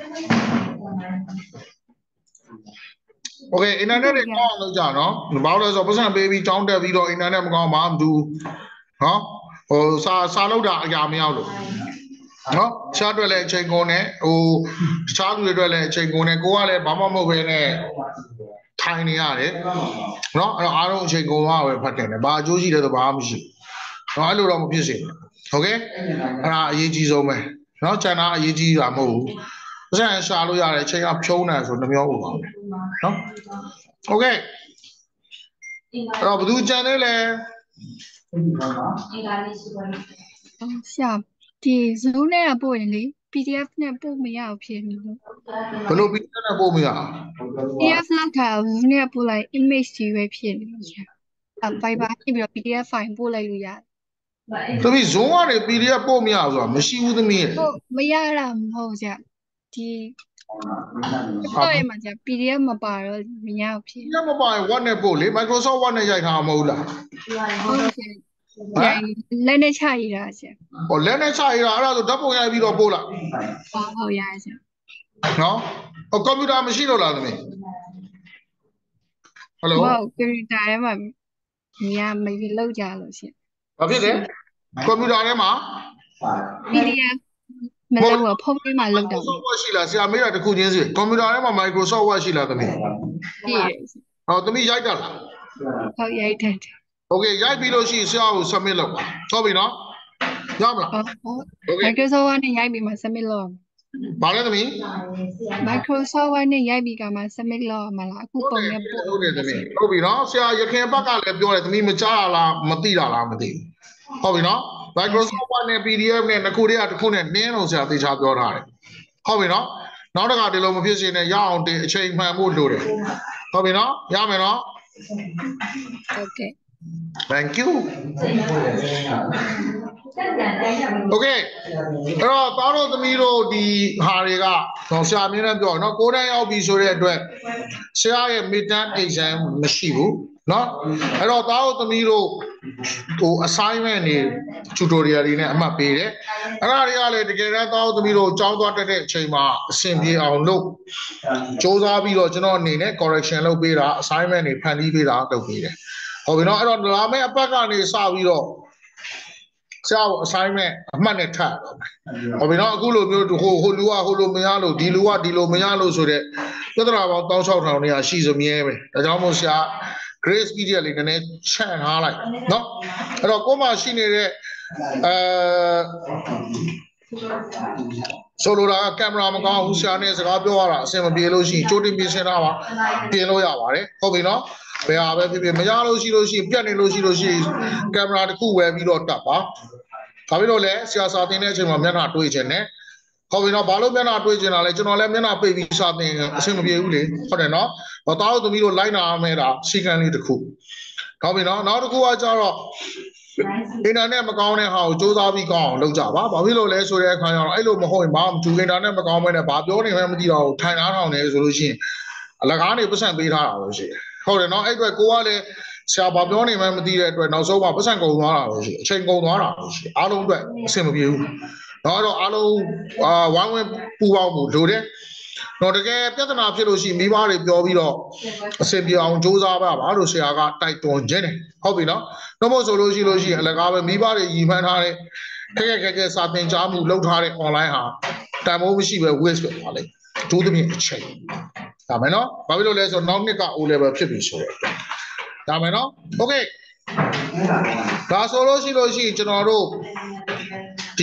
โอเค internet တွေကောင်းအောင်လုပ်ကြနော်ဘာလို့လဲဆိုတော့ပတ်စံပေးပြီးတောင်းတက်ပြီးတော့ internet မကောင်းမှမတူနော်ဟိုစာစာလောက်တာအရာမရောက်လို့နော်ချားတွေ့လဲအချိန်ကုန်နဲ့ဟိုချားသူတွေတွေ့လဲအချိန်ကုန်နဲ့ကိုကလည်းဘာမှမဟုတ်ဘဲနဲ့ထိုင်နေရတယ်နော်အဲ့တော့အားလုံးအချိန်ကုန်သွားပဲဖတ်တယ်ဘာအကျိုးရှိတယ်ဆိုဘာမှမရှိဘူးနော်အဲ့လိုတော့မဖြစ်စေနဲ့โอเคအဲ့ဒါအရေးကြီးဆုံးပဲနော်ကျန်တာအရေးကြီးတာမဟုတ်ဘူးပတ်စံရှာလို့ရတယ်အချိန်ကဖြုံးတယ်ဆိုနှမျိုးပေါ့နော်โอเคအဲ့တော့ဘယ်သူကြံနေလဲဆရာဒီ Zoom နဲ့ပို့ရင်လေ P D F နဲ့ပို့မရဘူးဖြစ်နေလို့ဘယ်လို P D F နဲ့ပို့မရ P D F လောက်ထား Zoom နဲ့ပို့လိုက် image ကြီးပဲဖြစ်နေလို့ဆရာအဲ Viber ပြီးတော့ P D F file ပို့လိုက်လို့ရတယ်သမီး Zoom ကနေ P D F ပို့မရဆိုတာမရှိဘူးသမီးပို့မရတာမဟုတ်ဆရာဒီတော့ရမှာဆရာ P D F မပါတော့မရဘူးဖြစ် P D F မပါရင် Word နဲ့ပို့လေ Microsoft Word နဲ့ရိုက်ထားမှာမဟုတ်လားဟုတ်ဆရာလက်နဲ့ချရတာဆရာဟောလက်နဲ့ချရတာအဲ့ဒါဆိုဓာတ်ပုံရိုက်ပြီးတော့ပို့လိုက်ဟုတ်ဟုတ်ရဆရာနော်ဟောကွန်ပျူတာမရှိတော့လားသမီးဟယ်လိုဟုတ်ကွန်ပျူတာထဲမှာညမလောက်ကြလို့ဆရာဘာဖြစ်လဲကွန်ပျူတာထဲမှာ P D F မလောက်တော့ဖုန်းထဲမှာလောက်တော့ Microsoft Word ရှိလားဆရာမေးတာတစ်ခုချင်းစီကွန်ပျူတာထဲမှာ Microsoft Word ရှိလားသမီးရှိတယ်ဟောသမီးရိုက်တာလားဟုတ်ရိုက်တယ်โอเคရိုက်ပြီးလို့ရှိရင်ဆရာကို submit လုပ်ပါဟုတ်ပြီနော်ရမလားโอเค Microsoft Word နဲ့ရိုက်ပြီးမှ submit လုပ်ဘာလဲသမီး Microsoft Word နဲ့ရိုက်ပြီးကမှ submit လုပ်မှာလားအခုပုံနဲ့ပို့ဟုတ်တယ်သမီးဟုတ်ပြီနော်ဆရာရခင်ဘက်ကလည်းပြောတယ်သမီးမကြားလားမသိတာလားမသိဘူးဟုတ်ပြီနော် Microsoft Word နဲ့ P D F နဲ့နှစ်ခုတည်းကတစ်ခုနဲ့နင်းလို့ဆရာသေချာပြောထားတယ်ဟုတ်ပြီနော်နောက်တစ်ခါဒီလိုမဖြစ်စေနဲ့ရအောင်တင်အချိန်မှန်ဖို့လိုတယ်ဟုတ်ပြီနော်ရမယ်နော်ဟုတ်ကဲ့ Thank you. Okay. အဲ့တော့သားတို့သမီးတို့ဒီဟာတွေကတော့ဆရာမင်းလည်းပြောနော်ကိုယ်တိုင်ရောက်ပြီဆိုတဲ့အတွက်ဆရာရဲ့ midterm exam မရှိဘူးနော်အဲ့တော့သားတို့သမီးတို့ဟို assignment တွေ tutorial တွေနဲ့အမှတ်ပေးတယ်အဲ့ဒါတွေကလည်းတကယ်တမ်းသားတို့သမီးတို့ကြောင်းသွားတက်တဲ့အချိန်မှာအဆင်ပြေအောင်လုပ်စူးစမ်းပြီးတော့ကျွန်တော်အနေနဲ့ correction လုပ်ပေးတာ assignment တွေဖန်တီးပေးတာလုပ်ပေးတယ်ဟုတ်ပြီနော်အဲ့တော့လာမယ့်အပတ်ကနေစပြီးတော့ဆရာကို assignment အမှတ်နဲ့ထပ်တော့ဟုတ်ပြီနော်အခုလိုမျိုးဟိုဟိုလူကဟိုလိုမရလို့ဒီလူကဒီလိုမရလို့ဆိုတော့ပြဿနာပေါင်းone thousand six hundredနေရာရှိစမြဲပဲဒါကြောင့်မို့ဆရာ grace period လေးနည်းနည်းချန့်ထားလိုက်နော်အဲ့တော့ကိုယ်မှရှိနေတဲ့အဲဆိုလိုတာကင်မရာမကောင်းဘူးဆရာနဲ့စကားပြောရတာအဆင်မပြေလို့ရှိရင်ကြိုတင်ပြင်ဆင်ထားပါပြင်လို့ရပါတယ်ဟုတ်ပြီနော်ဘယ်ဟာပဲဖြစ်ဖြစ်မရလို့ရှိလို့ရှိရင်ပြတ်နေလို့ရှိလို့ရှိရင်ကင်မရာတစ်ခုဝယ်ပြီးတော့တပ်ပါဒါပြီးတော့လည်းဆရာစာသင်တဲ့အချိန်မှာမျက်နှာတွေးခြင်းနဲ့ဟုတ်ပြီနော်ဘာလို့မျက်နှာတွေးခြင်းတာလဲကျွန်တော်လည်းမျက်နှာပိတ်ပြီးစာသင်အဆင်မပြေဘူးလေဟုတ်တယ်နော်ဘာသားတို့သမီးတို့လိုက်နာရမယ်တာစီကံလေးတစ်ခုဟုတ်ပြီနော်နောက်တစ်ခုကကြတော့အင်တာနက်မကောင်းတဲ့ဟာကိုစူးစမ်းပြီးကောင်းအောင်လုပ်ကြပါဘာဖြစ်လို့လဲဆိုတဲ့အခါကျတော့အဲ့လိုမဟုတ်ရင်ဘာမှမကြည့်အင်တာနက်မကောင်းမဲနဲ့ဘာပြောနေမှမသိတော့ဘူးထိုင်အားထောင်နေဆိုလို့ရှိရင်အလကားနေပတ်စံပေးထားတာပဲရှိတယ်ဟုတ်တယ်နော်အဲ့အတွက်ကိုကလည်းဆရာဘာပြောနေမှမသိတဲ့အတွက်နောက်ဆုံးမှပတ်စံကုန်သွားတာပဲရှိအချိန်ကုန်သွားတာပဲရှိအားလုံးအတွက်အဆင်မပြေဘူးတော့တော့အားလုံးအာဝိုင်းဝန်းပူပေါင်းမှုလိုတယ်တော့တကယ်ပြဿနာဖြစ်လို့ရှိရင်မိဘတွေပြောပြီးတော့အဆင်ပြေအောင်စူးစမ်းပါပါလို့ဆရာကတိုက်တွန်းခြင်းတယ်ဟုတ်ပြီနော်တော့မို့ဆိုလို့ရှိလို့ရှိရင်အလကားပဲမိဘတွေရည်မှန်းထားတဲ့ခက်ခက်ခက်ခက်စာသင်ကြားမှုလုပ်ထားတဲ့ online ဟာတန်ဖိုးမရှိပဲ waste ဖြစ်သွားလိမ့်ဒုသဖြင့်အချိန်ဒါမယ်နော်ဘာဖြစ်လို့လဲဆိုတော့နောက်နှစ်က O level ဖြစ်ပြီဆိုတော့ဒါမယ်နော် okay ဒါဆိုလို့ရှိလို့ရှိရင်ကျွန်တော်တို့ဒီ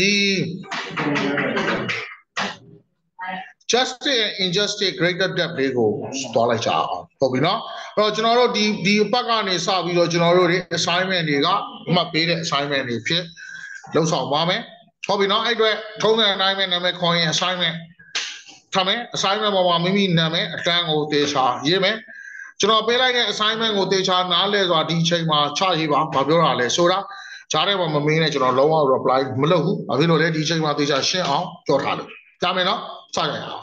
justice and injustice greater depth လေးကိုသွားလိုက်ကြအောင်ဟုတ်ပြီနော်အဲ့တော့ကျွန်တော်တို့ဒီဒီအပတ်ကနေစပြီးတော့ကျွန်တော်တို့ဒီ assignment တွေကအမှတ်ပေးတဲ့ assignment တွေဖြစ်လုံဆောင်ပါမယ်ဟုတ်ပြီနော်အဲ့အတွက်ထုံးတဲ့အတိုင်းပဲနာမည်ခေါ်ရင် assignment ထားမယ် assignment ပေါ်မှာမိမိနာမည်အတန်းကိုတေချာရေးမယ်ကျွန်တော်ပေးလိုက်တဲ့ assignment ကိုတေချာနားလဲစွာဒီအချိန်မှာချရေးပါဘာပြောတာလဲဆိုတာကြားထဲမှာမမင်းနဲ့ကျွန်တော်လုံးဝ reply မလုပ်ဘူးဘာဖြစ်လို့လဲဒီအချိန်မှာတေချာရှင်းအောင်ပြောထားလို့ကြားမယ်နော်စကြရအောင်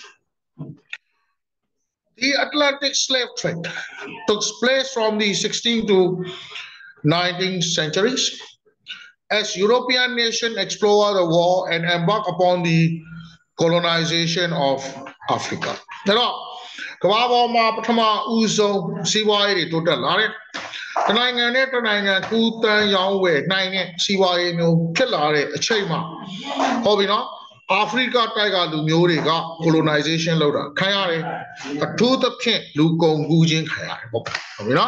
The Atlantic slave trade took place from the sixteenth to nineteenth centuries as European nations explored the war and embarked upon the colonization of Africa. Now, ကမ္ဘာပေါ်မှာပထမဦးဆုံးစီးပွားရေးတွေတိုးတက်လာတယ်။တနိုင်ငံနဲ့တနိုင်ငံကူးတန်းရောင်းဝယ်နိုင်တဲ့စီးပွားရေးမျိုးဖြစ်လာတဲ့အချိန်မှာဟုတ်ပြီနော်အာဖရိကတိုက်ကလူမျိုးတွေက colonization လုပ်တာခံရတယ်အထူးသဖြင့်လူကုန်ကူးခြင်းခံရတယ်ပေါ့ဟုတ်ပြီနော်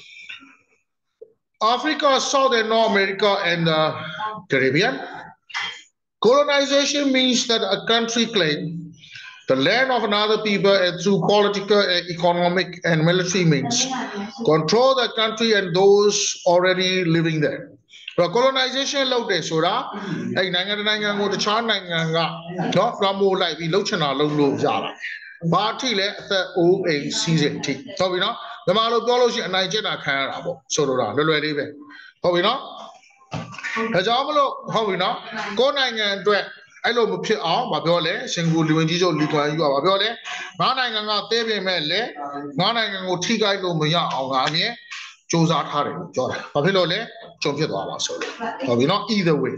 Africa, Southern North America and the Caribbean colonization means that a country claims the land of another people and through political, economic and military means control the country and those already living there colonization လုပ်တယ်ဆိုတာအဲ့နိုင်ငံတနိုင်ငံကိုတခြားနိုင်ငံကနော်လွှမ်းမိုးလိုက်ပြီးလှုပ်ချင်တာလှုပ်လို့ရတာဘာအထိလဲအသက်အိုးအိမ်စီးစိမ်အထိဟုတ်ပြီနော်မြန်မာလိုပြောလို့ရှိရင်အနိုင်ကျင့်တာခံရတာပေါ့ဆိုလိုတာလွယ်လွယ်လေးပဲဟုတ်ပြီနော်ဒါကြောင့်မလို့ဟုတ်ပြီနော်ကိုယ်နိုင်ငံအတွက်အဲ့လိုမဖြစ်အောင်မပြောလဲစင်ကာပူလူဝင်ကြီးချုပ်လီကွမ်ယူကမပြောလဲငါးနိုင်ငံကသေးပေမဲ့လေငါးနိုင်ငံကိုထိခိုက်လို့မရအောင်ငါအမြဲစူးစမ်းထားတယ်လို့ပြောတာဘာဖြစ်လို့လဲကြုံဖြစ်သွားပါဆိုလို့ဟုတ်ပြီနော် either way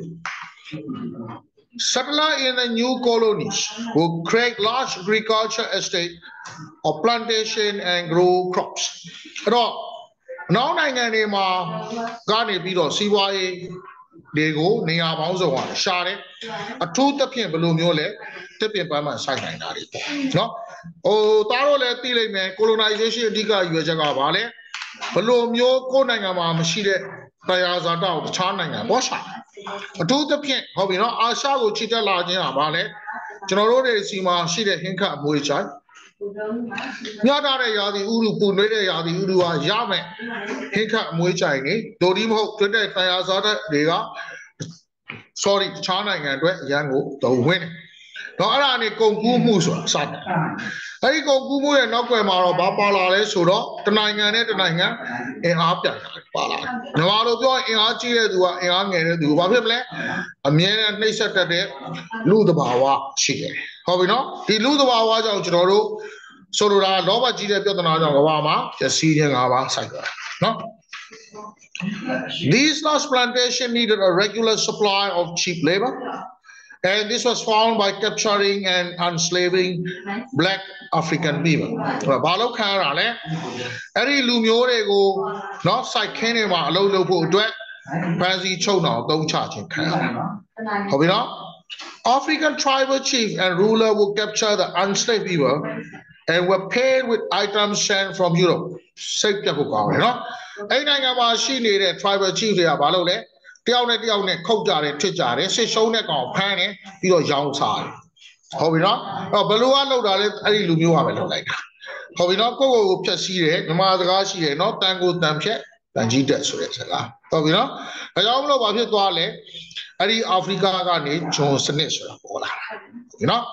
settlers in the new colonies will create large agriculture estate or plantation and grow crops အဲ့တော့နောက်နိုင်ငံတွေမှာကနေပြီးတော့စီးပွားရေးတွေကိုနေရာပေါင်းစုံကရှာတယ်အထူးသဖြင့်ဘယ်လိုမျိုးလဲတစ်ပင်ပန်းမှစိုက်နိုင်တာတွေပေါ့နော်ဟိုသားတို့လည်းသိလိမ့်မယ် colonization အဓိကရွေးချက်ကဘာလဲဘယ်လိုမျိုးကိုယ်နိုင်ငံမှာမရှိတဲ့တရားဇာတာကိုတခြားနိုင်ငံပေါ်ရှာအထူးသဖြင့်ဟုတ်ပြီနော်အာရှကိုချစ်တက်လာခြင်းဟာဘာလဲကျွန်တော်တို့တွေစီမှာရှိတဲ့ဟင်းခတ်အမွေချိုင်ညတာတဲ့ရာသီဥတုပူနွေးတဲ့ရာသီဥတုကရမယ်ဟင်းခတ်အမွေချိုင်နေဒိုဒီမဟုတ်တွေ့တဲ့တရားဇာတာတွေက sorry တခြားနိုင်ငံအတွက်အရန်ကိုတုံးဝင်တယ်တော့အဲ့ဒါနေကုန်ကူးမှုဆိုတာစတယ်အဲ့ဒီကုန်ကူးမှုရဲ့နောက်ွယ်မှာတော့ဘာပါလာလဲဆိုတော့တနိုင်ငံနဲ့တနိုင်ငံအင်အားပြန်ပါလာတယ်။မြန်မာလိုပြောရင်အင်အားကြီးတဲ့သူကအင်အားငယ်တဲ့သူဘာဖြစ်မလဲအမြဲတမ်းနှိမ့်ဆက်တတ်တဲ့လူသဘာဝရှိတယ်။ဟုတ်ပြီနော်ဒီလူသဘာဝကြောင့်ကျွန်တော်တို့ဆိုလိုတာလောဘကြီးတဲ့ပြဿနာကြောင့်ကဘာမှာပျက်စီးခြင်းငါးပါးစိုက်ကြတာနော် These large plantations needed a regular supply of cheap labor and this was found by capturing and enslaving black African people ဘာလို့ခံရတာလဲအဲ့ဒီလူမျိုးတွေကိုเนาะစိုက်ခင်းတွေမှာအလုပ်လုပ်ဖို့အတွက်ဖန်စီချုပ်အောင်သုံးချခြင်းခံရတယ်ဟုတ်ပြီနော် African tribal chief and ruler would capture the enslaved people and were paid with items sent from Europe. Say people you know. Any number she needed tribal chief here, Balole, Tione Tione, Kojare, Tijare, say show neck on Pane, you young side. How we not? Oh, Balua no dollar, I lumua like. How we not go up to see it, no matter what she not tango tamche, and G dead so it's a lot. How we not? I don't know about your toilet. Ari Africa gani Johnson you know.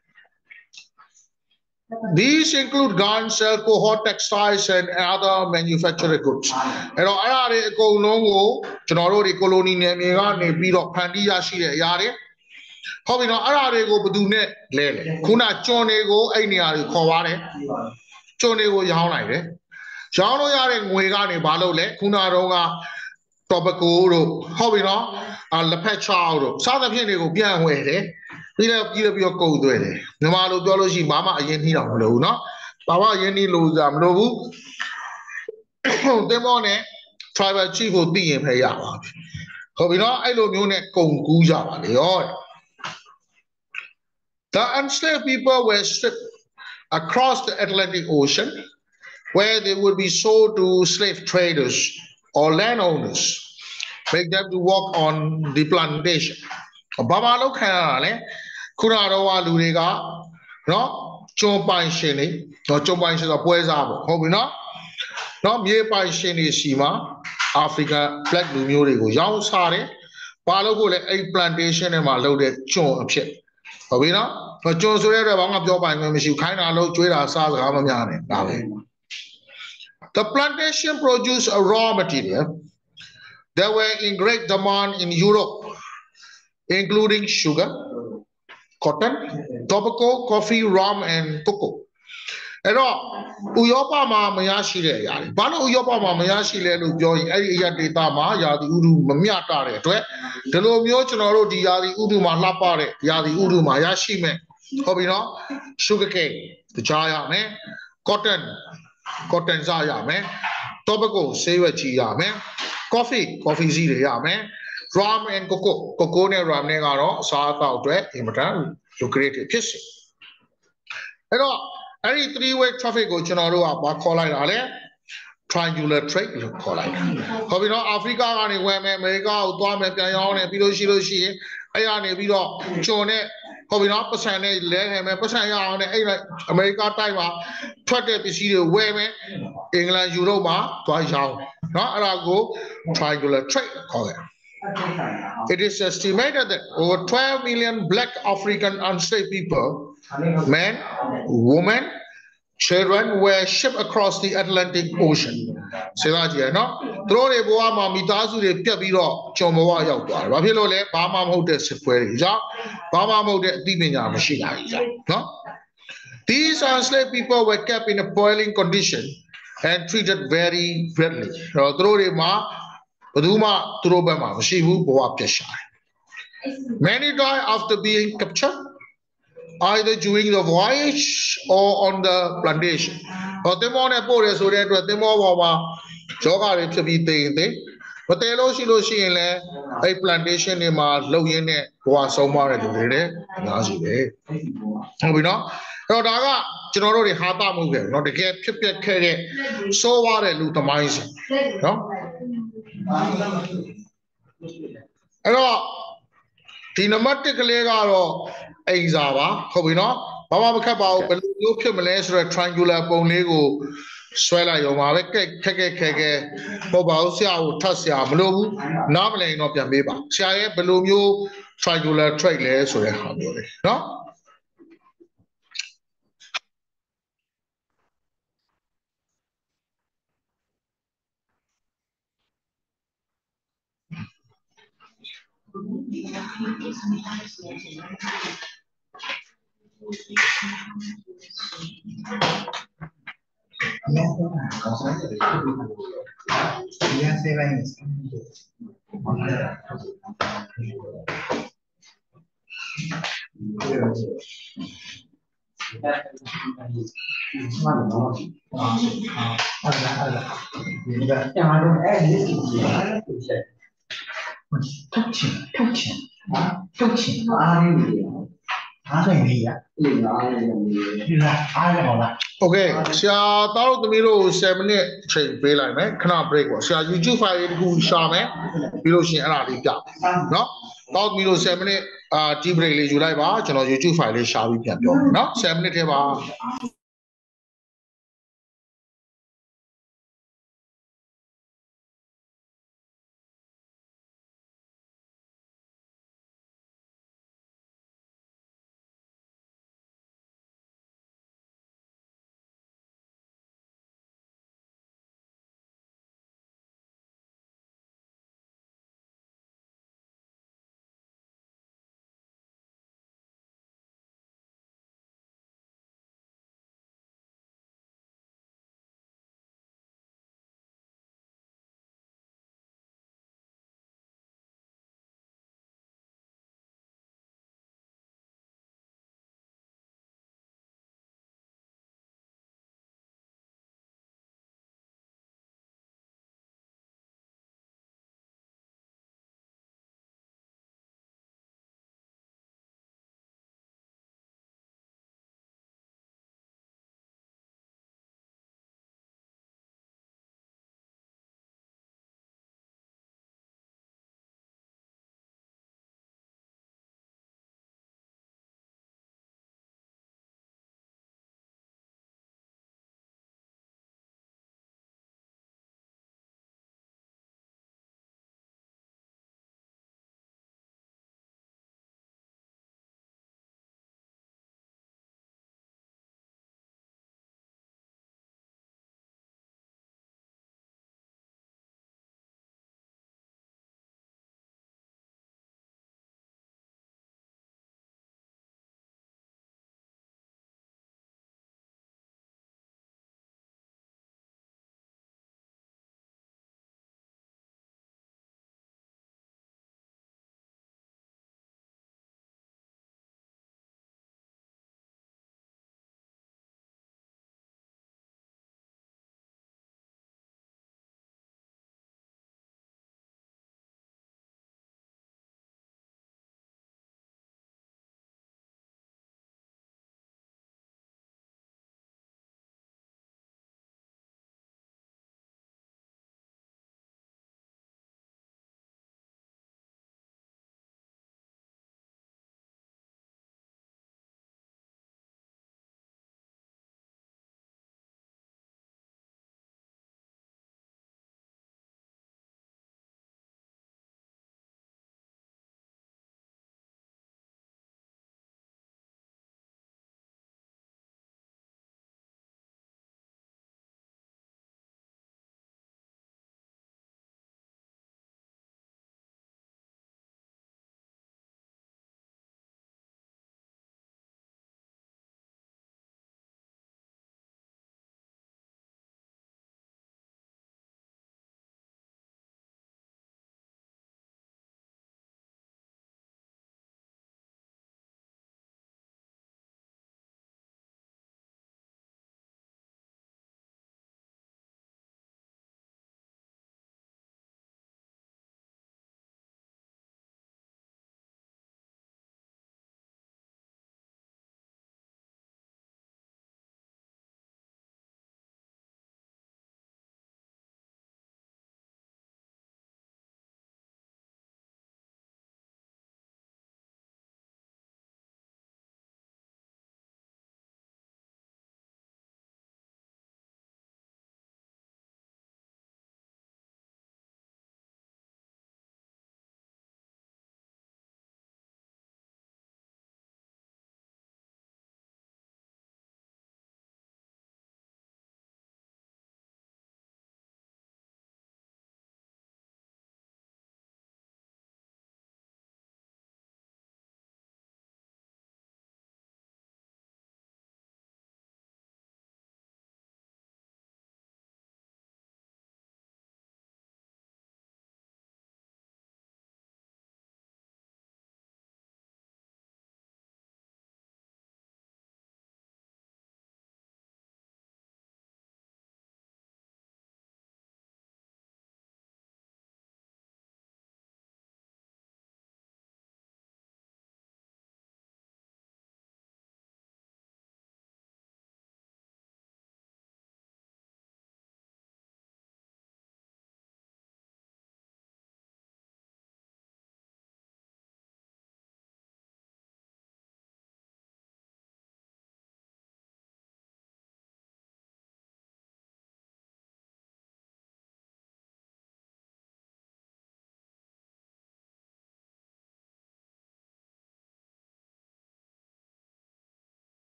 These include guns, alcohol, textiles, and other manufactured goods. You know, I go no General colony name ne biro pandia shi yare. How we know I go bedune lele. Kuna chonego ainia koware. Chonego yawn like Jano yare wegani balole, Kuna ronga tobacco, how we know, and the pet child. South of Yenego bien way. We have given your code with it. No matter biology, Mama, Yenny of Luna, Baba Yenny Luzam Lobu. The morning, tribal chief will be in Payama. Hobina, I don't know Kong Guja, the oil. The enslaved people were stripped across the Atlantic Ocean, where they would be sold to slave traders or landowners, make them to work on the plantation. Babalo Canale. Kunarawa Luriga, no, Chompai Sheni, no Chompai Shena Puezabo, Hobina, no, Miepai Sheni Shima, Africa, Black Lumurigo, Young Sare, Palogo, a plantation and my loaded chon of ship. Hobina, but Jones read about your by you kind of low to it as Ramamiane. The plantation produced a raw material that were in great demand in Europe, including sugar, cotton, tobacco, coffee, rum, and cocoa. And all, Uyopa Mayashi, Bano Uyopa Mayashi, Joy, Aya de Dama, Yadi Uru Miatare, the Lomiochano, the Yadi Uduma Lapare, Yadi Uru Mayashime, Hobino, sugarcane, the Chaya, cotton, cotton Zaya, tobacco, Savachi Yame, coffee, coffee Zia, rum and cocoa, cocoa and rum negaro, south out there, immaterial, to create a piece. And all, any three way traffic go General Bacola, triangular trade, call it. How we know Africa and America, Utama, Payan, and Piloshi, Ayan, Bido, Chone, how we not percent, eleven percent on America time, twenty percent women, England, Europa, twice out. Not Arago, triangular trade, call it. It is estimated that over twelve million black African enslaved people, men, women, children, were shipped across the Atlantic Ocean. Say that here, no? Throw the Boama Mitazu de Piabiro, Chomoa Yauta, Ravilole, Bama Mote Sequerija, Bama Mote Dimina Machina. No? These enslaved people were kept in a boiling condition and treated very badly. Throw the Ma. Many died after being captured, either during the voyage or on the plantation. But the more important so that the more Joga to be taken, but they lost a plantation in my low in it was so married to it. We know. Rodaga, generally Hata movie, not to get Pipia carry so what a lutamizing. No? Hello, Tinamatic Legaro, Exava, Hobino, Baba Cabao, but you can a triangular bonego, Swella Yoma, Keke Keke, Bobausia, Tassia, Blue, normally not Yamiba. Shia, Belumio, triangular trailers, or no? โอเคဆရာသားတို့သမီးတို့sevenမိနစ်အချိန်ပေးလိုက်မယ်ခဏ break ပေါ့ဆရာ YouTube file လေးတစ်ခုရှာမယ်ပြီးလို့ရှိရင်အဲ့ဒါလေးပြเนาะသားတို့သမီးတို့sevenမိနစ်အာ tea break လေးယူလိုက်ပါကျွန်တော် YouTube file လေးရှာပြီးပြန်ပြောမယ်เนาะsevenမိနစ်ထဲပါ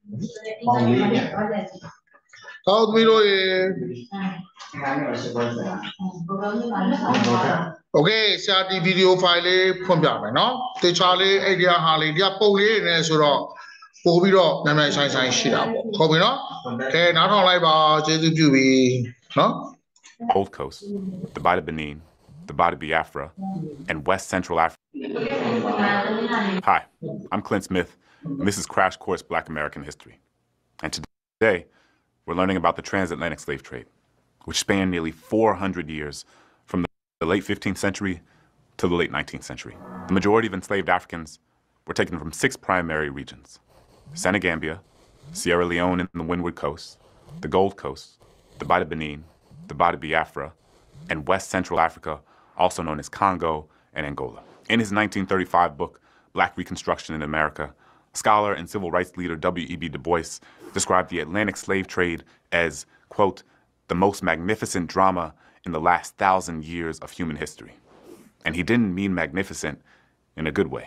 ကောင်းသမီးတို့ရေ Okay ဆရာဒီ video file လေးဖွင့်ပြမယ်နော်တေချာလေးအဲ့ဒီဟာလေးဒီကပုံလေးနေဆိုတော့ပို့ပြီးတော့မြန်မြန်ဆိုင်ဆိုင်ရှိတာပေါ့ဟုတ်ပြီနော်ကဲနားထောင်လိုက်ပါကျေးဇူးပြုပြီနော် Gold Coast, the Bada Benin, the Bada Biafra, and West Central Africa. Hi, I'm Clint Smith, and this is Crash Course Black American History. And today, we're learning about the transatlantic slave trade, which spanned nearly four hundred years from the late fifteenth century to the late nineteenth century. The majority of enslaved Africans were taken from six primary regions: Senegambia, Sierra Leone and the Windward Coast, the Gold Coast, the Bada Benin, the Bada Biafra, and West Central Africa, also known as Congo and Angola. In his nineteen thirty-five book, Black Reconstruction in America, scholar and civil rights leader W E B Du Bois described the Atlantic slave trade as, quote, the most magnificent drama in the last thousand years of human history. And he didn't mean magnificent in a good way.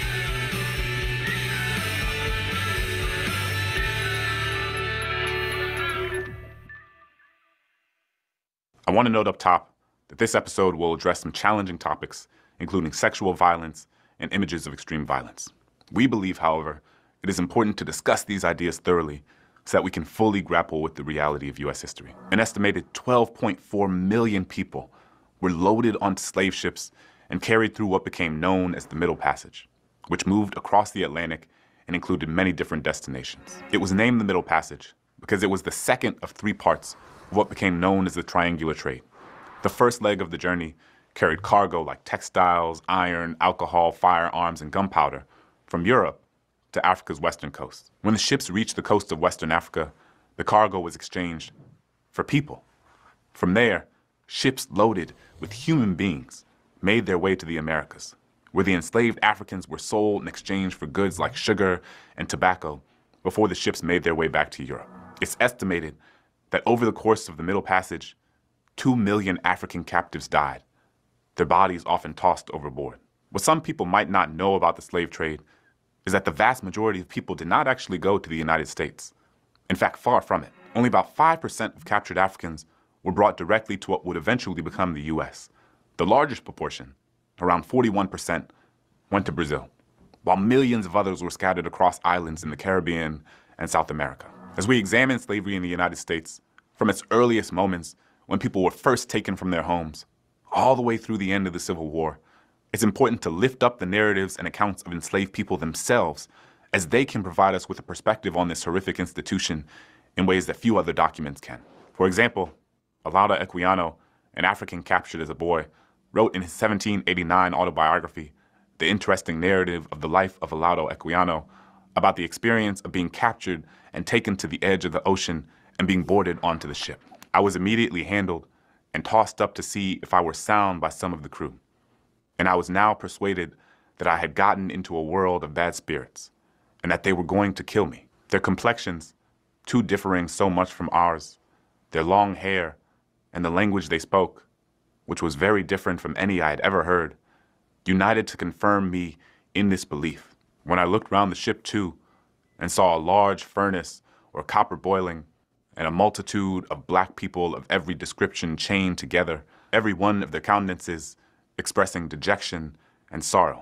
I want to note up top that this episode will address some challenging topics, including sexual violence and images of extreme violence. We believe, however, it is important to discuss these ideas thoroughly so that we can fully grapple with the reality of U S history. An estimated twelve point four million people were loaded onto slave ships and carried through what became known as the Middle Passage, which moved across the Atlantic and included many different destinations. It was named the Middle Passage because it was the second of three parts of what became known as the triangular trade. The first leg of the journey carried cargo like textiles, iron, alcohol, firearms, and gunpowder from Europe to Africa's western coast. When the ships reached the coast of Western Africa, the cargo was exchanged for people. From there, ships loaded with human beings made their way to the Americas, where the enslaved Africans were sold in exchange for goods like sugar and tobacco before the ships made their way back to Europe. It's estimated that over the course of the Middle Passage, two million African captives died, their bodies often tossed overboard. What some people might not know about the slave trade is that the vast majority of people did not actually go to the United States. In fact, far from it. Only about five percent of captured Africans were brought directly to what would eventually become the U S. The largest proportion, around forty-one percent, went to Brazil, while millions of others were scattered across islands in the Caribbean and South America. As we examine slavery in the United States, from its earliest moments when people were first taken from their homes, all the way through the end of the Civil War, it's important to lift up the narratives and accounts of enslaved people themselves, as they can provide us with a perspective on this horrific institution in ways that few other documents can. For example, Olaudah Equiano, an African captured as a boy, wrote in his seventeen eighty-nine autobiography the interesting narrative of the life of Olaudah Equiano about the experience of being captured and taken to the edge of the ocean and being boarded onto the ship. I was immediately handled and tossed up to see if I were sound by some of the crew. And I was now persuaded that I had gotten into a world of bad spirits and that they were going to kill me. Their complexions, too differing so much from ours, their long hair, and the language they spoke, which was very different from any I had ever heard, united to confirm me in this belief. When I looked round the ship too, and saw a large furnace or copper boiling, and a multitude of black people of every description chained together, every one of their countenances expressing dejection and sorrow,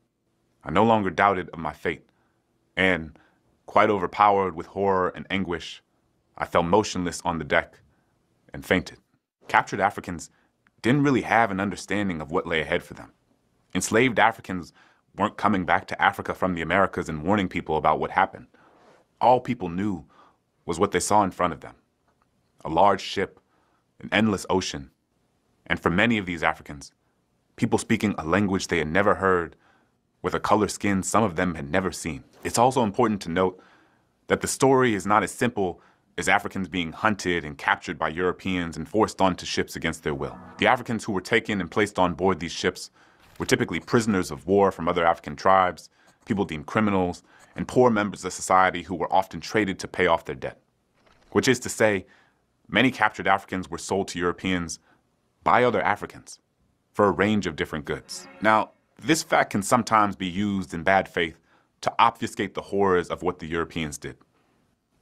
I no longer doubted of my fate, and, quite overpowered with horror and anguish, I fell motionless on the deck and fainted. Captured Africans didn't really have an understanding of what lay ahead for them. Enslaved Africans weren't coming back to Africa from the Americas and warning people about what happened. All people knew was what they saw in front of them: a large ship, an endless ocean, and for many of these Africans, people speaking a language they had never heard, with a color skin some of them had never seen. It's also important to note that the story is not as simple as Africans being hunted and captured by Europeans and forced onto ships against their will. The Africans who were taken and placed on board these ships were typically prisoners of war from other African tribes, people deemed criminals, and poor members of society who were often traded to pay off their debt. Which is to say, many captured Africans were sold to Europeans by other Africans for a range of different goods. Now, this fact can sometimes be used in bad faith to obfuscate the horrors of what the Europeans did.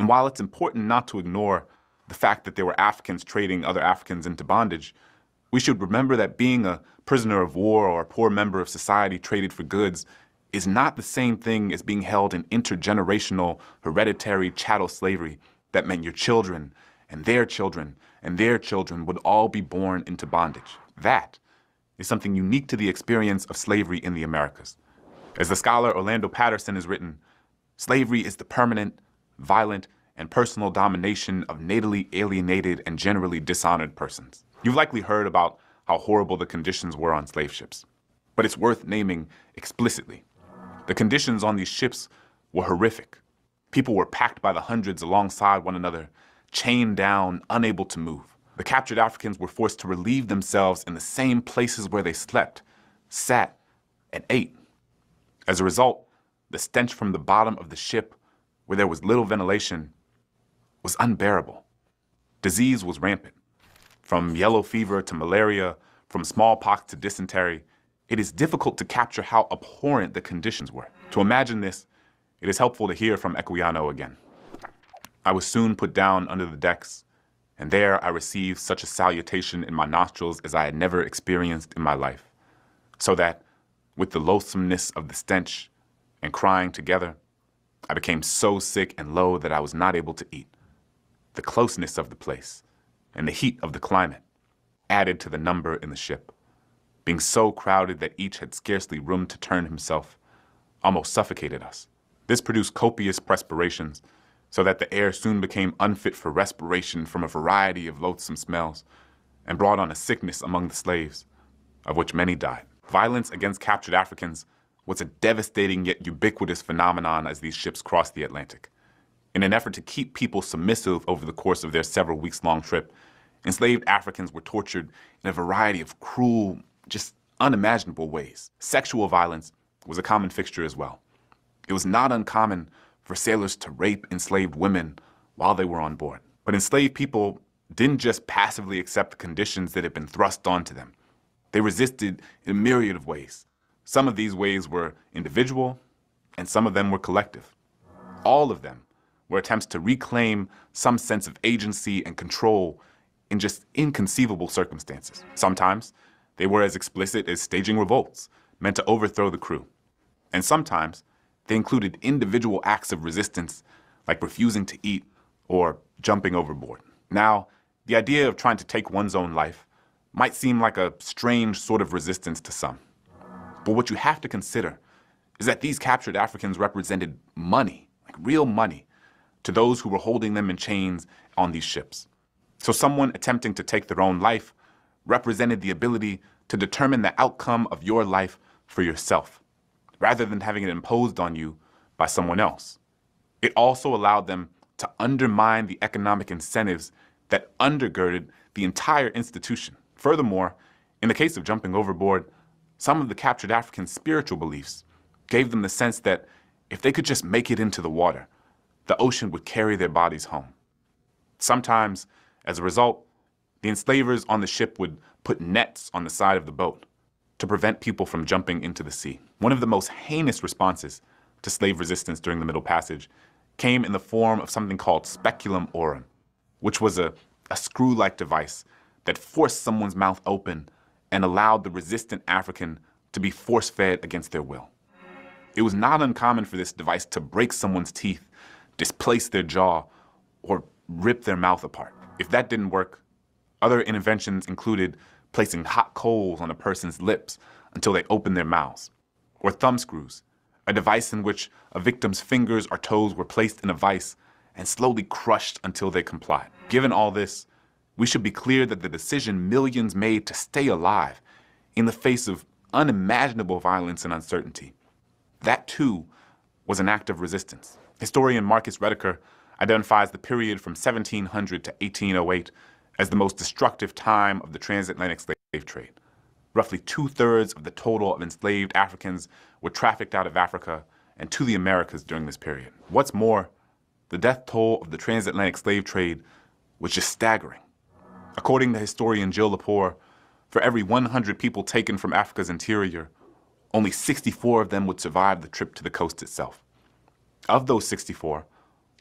And while it's important not to ignore the fact that there were Africans trading other Africans into bondage, we should remember that being a prisoner of war or a poor member of society traded for goods is not the same thing as being held in intergenerational, hereditary chattel slavery that meant your children and their children and their children would all be born into bondage. That is something unique to the experience of slavery in the Americas. As the scholar Orlando Patterson has written, slavery is the permanent, violent, and personal domination of natally alienated and generally dishonored persons. You've likely heard about how horrible the conditions were on slave ships, but it's worth naming explicitly. The conditions on these ships were horrific. People were packed by the hundreds alongside one another, chained down, unable to move. The captured Africans were forced to relieve themselves in the same places where they slept, sat, and ate. As a result, the stench from the bottom of the ship, where there was little ventilation, was unbearable. Disease was rampant. From yellow fever to malaria, from smallpox to dysentery, it is difficult to capture how abhorrent the conditions were. To imagine this, it is helpful to hear from Equiano again. I was soon put down under the decks, and there I received such a salutation in my nostrils as I had never experienced in my life, so that, with the loathsomeness of the stench and crying together, I became so sick and low that I was not able to eat. The closeness of the place and the heat of the climate added to the number in the ship, being so crowded that each had scarcely room to turn himself, almost suffocated us. This produced copious perspirations, so that the air soon became unfit for respiration from a variety of loathsome smells, and brought on a sickness among the slaves, of which many died. Violence against captured Africans was a devastating yet ubiquitous phenomenon as these ships crossed the Atlantic. In an effort to keep people submissive over the course of their several weeks-long trip, enslaved Africans were tortured in a variety of cruel, just unimaginable ways. Sexual violence was a common fixture as well. It was not uncommon for sailors to rape enslaved women while they were on board. But enslaved people didn't just passively accept the conditions that had been thrust onto them. They resisted in a myriad of ways. Some of these ways were individual, and some of them were collective. All of them were attempts to reclaim some sense of agency and control in just inconceivable circumstances. Sometimes they were as explicit as staging revolts meant to overthrow the crew. And sometimes they included individual acts of resistance, like refusing to eat or jumping overboard. Now, the idea of trying to take one's own life might seem like a strange sort of resistance to some. But what you have to consider is that these captured Africans represented money, like real money, to those who were holding them in chains on these ships. So someone attempting to take their own life represented the ability to determine the outcome of your life for yourself, rather than having it imposed on you by someone else. It also allowed them to undermine the economic incentives that undergirded the entire institution. Furthermore, in the case of jumping overboard, some of the captured Africans' spiritual beliefs gave them the sense that if they could just make it into the water, the ocean would carry their bodies home. Sometimes, as a result, the enslavers on the ship would put nets on the side of the boat to prevent people from jumping into the sea. One of the most heinous responses to slave resistance during the Middle Passage came in the form of something called speculum aurum, which was a, a screw-like device that forced someone's mouth open and allowed the resistant African to be force-fed against their will. It was not uncommon for this device to break someone's teeth, displace their jaw, or rip their mouth apart. If that didn't work, other interventions included placing hot coals on a person's lips until they opened their mouths, or thumb screws, a device in which a victim's fingers or toes were placed in a vise and slowly crushed until they complied. Given all this, we should be clear that the decision millions made to stay alive in the face of unimaginable violence and uncertainty, that too was an act of resistance. Historian Marcus Rediker identifies the period from seventeen hundred to eighteen oh eight as the most destructive time of the transatlantic slave trade. Roughly two-thirds of the total of enslaved Africans were trafficked out of Africa and to the Americas during this period. What's more, the death toll of the transatlantic slave trade was just staggering. According to historian Jill Lepore, for every one hundred people taken from Africa's interior, only sixty-four of them would survive the trip to the coast itself. Of those sixty-four,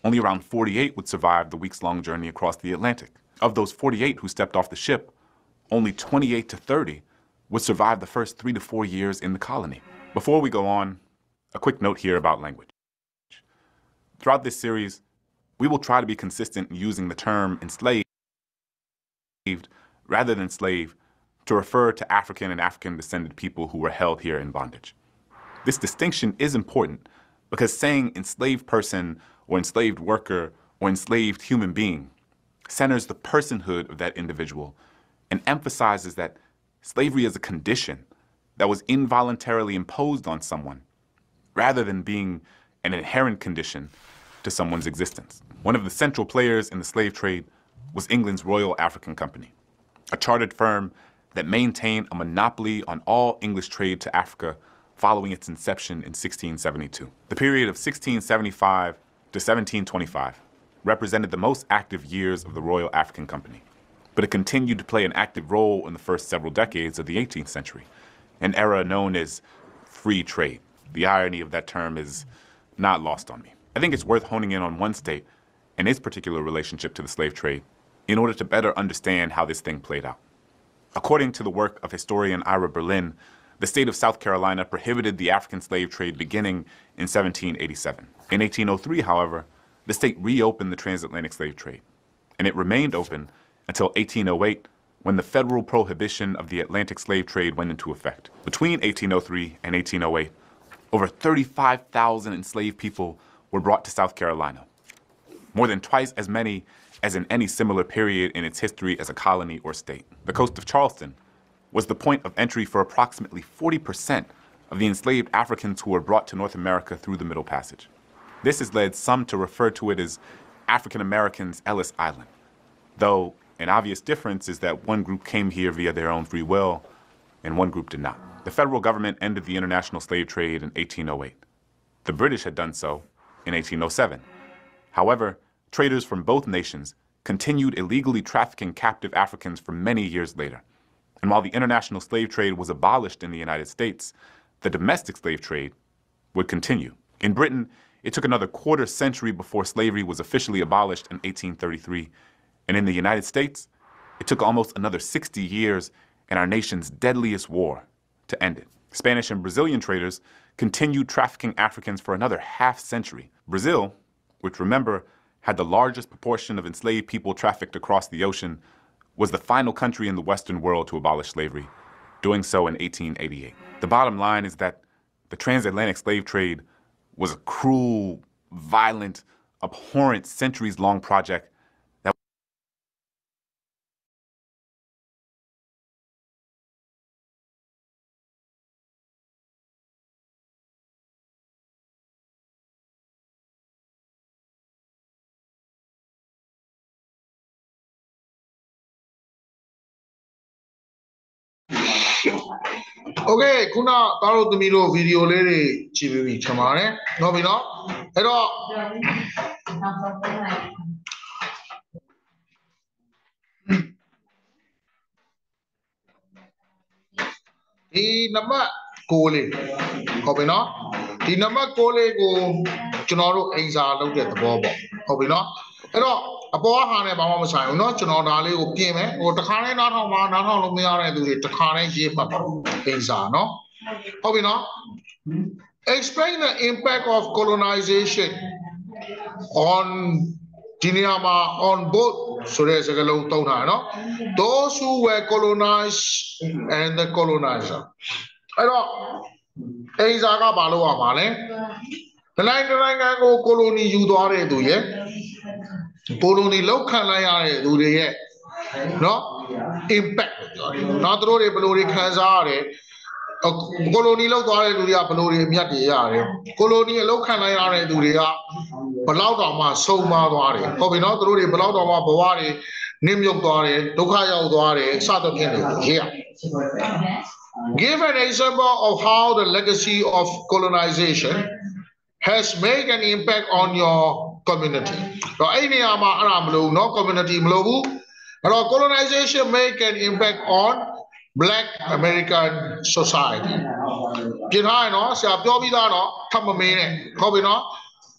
Only around forty-eight would survive the weeks-long journey across the Atlantic. Of those forty-eight who stepped off the ship, only twenty-eight to thirty would survive the first three to four years in the colony. Before we go on, a quick note here about language. Throughout this series, we will try to be consistent in using the term enslaved rather than slave to refer to African and African-descended people who were held here in bondage. This distinction is important because saying enslaved person or enslaved worker or enslaved human being centers the personhood of that individual and emphasizes that slavery is a condition that was involuntarily imposed on someone rather than being an inherent condition to someone's existence. One of the central players in the slave trade was England's Royal African Company, a chartered firm that maintained a monopoly on all English trade to Africa following its inception in sixteen seventy-two. The period of sixteen seventy-five to seventeen twenty-five represented the most active years of the Royal African Company, but it continued to play an active role in the first several decades of the eighteenth century, an era known as free trade. The irony of that term is not lost on me. I think it's worth honing in on one state and its particular relationship to the slave trade in order to better understand how this thing played out. According to the work of historian Ira Berlin, the state of South Carolina prohibited the African slave trade beginning in seventeen eighty-seven. In eighteen oh three, however, the state reopened the transatlantic slave trade, and it remained open until eighteen oh eight, when the federal prohibition of the Atlantic slave trade went into effect. Between eighteen oh three and eighteen oh eight, over thirty-five thousand enslaved people were brought to South Carolina, more than twice as many as in any similar period in its history as a colony or state. The coast of Charleston was the point of entry for approximately forty percent of the enslaved Africans who were brought to North America through the Middle Passage. This has led some to refer to it as African Americans' Ellis Island, though an obvious difference is that one group came here via their own free will and one group did not. The federal government ended the international slave trade in eighteen oh eight. The British had done so in eighteen oh seven. However, traders from both nations continued illegally trafficking captive Africans for many years later. And while the international slave trade was abolished in the United States, the domestic slave trade would continue. In Britain, it took another quarter century before slavery was officially abolished in eighteen thirty-three. And in the United States, it took almost another sixty years in our nation's deadliest war to end it. Spanish and Brazilian traders continued trafficking Africans for another half century. Brazil, which remember had the largest proportion of enslaved people trafficked across the ocean, was the final country in the Western world to abolish slavery, doing so in eighteen eighty-eight. The bottom line is that the transatlantic slave trade was a cruel, violent, abhorrent, centuries-long project that Okay ခုနသားတို့သမီးတို့ဗီဒီယိုလေးတွေကြည့်ပြီးပြီထင်ပါတယ်ဟုတ်ပြီနော်အဲ့တော့ဒီနံပါတ်ကိုလေးဟုတ်ပြီနော်ဒီနံပါတ်ကိုလေးကိုကျွန်တော်တို့အိမ်စာလုပ်တဲ့သဘောပေါ့ဟုတ်ပြီနော်အဲ့တော့အပေါ်ဟာနဲ့ဘာမှမဆိုင်ဘူးเนาะကျွန်တော်ဒါလေးကိုပြင်မယ်ဟိုတစ်ခါလေးနားထောင်ပါနားထောင်လို့မရတဲ့သူတွေတစ်ခါလေးရေးမှတ်ပါအိမ်စာเนาะဟုတ်ပြီเนาะ explain the impact of colonization on ဒီနေရာမှာ on both ဆိုတဲ့စကားလုံးသုံးထားတယ်เนาะ those who were colonized and the colonizer အဲ့တော့အိမ်စာကဘာလို့ရမှာလဲဒီတိုင်းနိုင်ငံကိုကိုလိုနီယူသွားတဲ့သူရဲ့ကိုလိုနီလောက်ခံလိုက်ရတဲ့သူတွေရဲ့เนาะ impact ပြောတယ်เนาะသူတို့တွေဘယ်လိုတွေခံစားရတယ်ကိုလိုနီလောက်သွားတဲ့လူတွေကဘယ်လိုတွေအမြတ်တွေရတယ်ကိုလိုနီအလောက်ခံလိုက်ရတဲ့သူတွေကဘယ်လောက်တောင်မှဆုံးမသွားတယ်ဟုတ်ပြီเนาะသူတို့တွေဘယ်လောက်တောင်မှဘဝတွေနစ်မြုပ်သွားတယ်ဒုက္ခရောက်သွားတယ်စသဖြင့်တွေရေးရ Give an example of how the legacy of colonization has made an impact on your community. တော့အဲ့ဒီနေရာမှာအဲ့ဒါမလို့เนาะ community မလို့ဘူးအဲ့တော့ colonization make an impact on Black American society. ပြင်ထားရနော်ဆရာပြောပြီးသားနော်ထပ်မမင်းနဲ့ဟုတ်ပြီနော်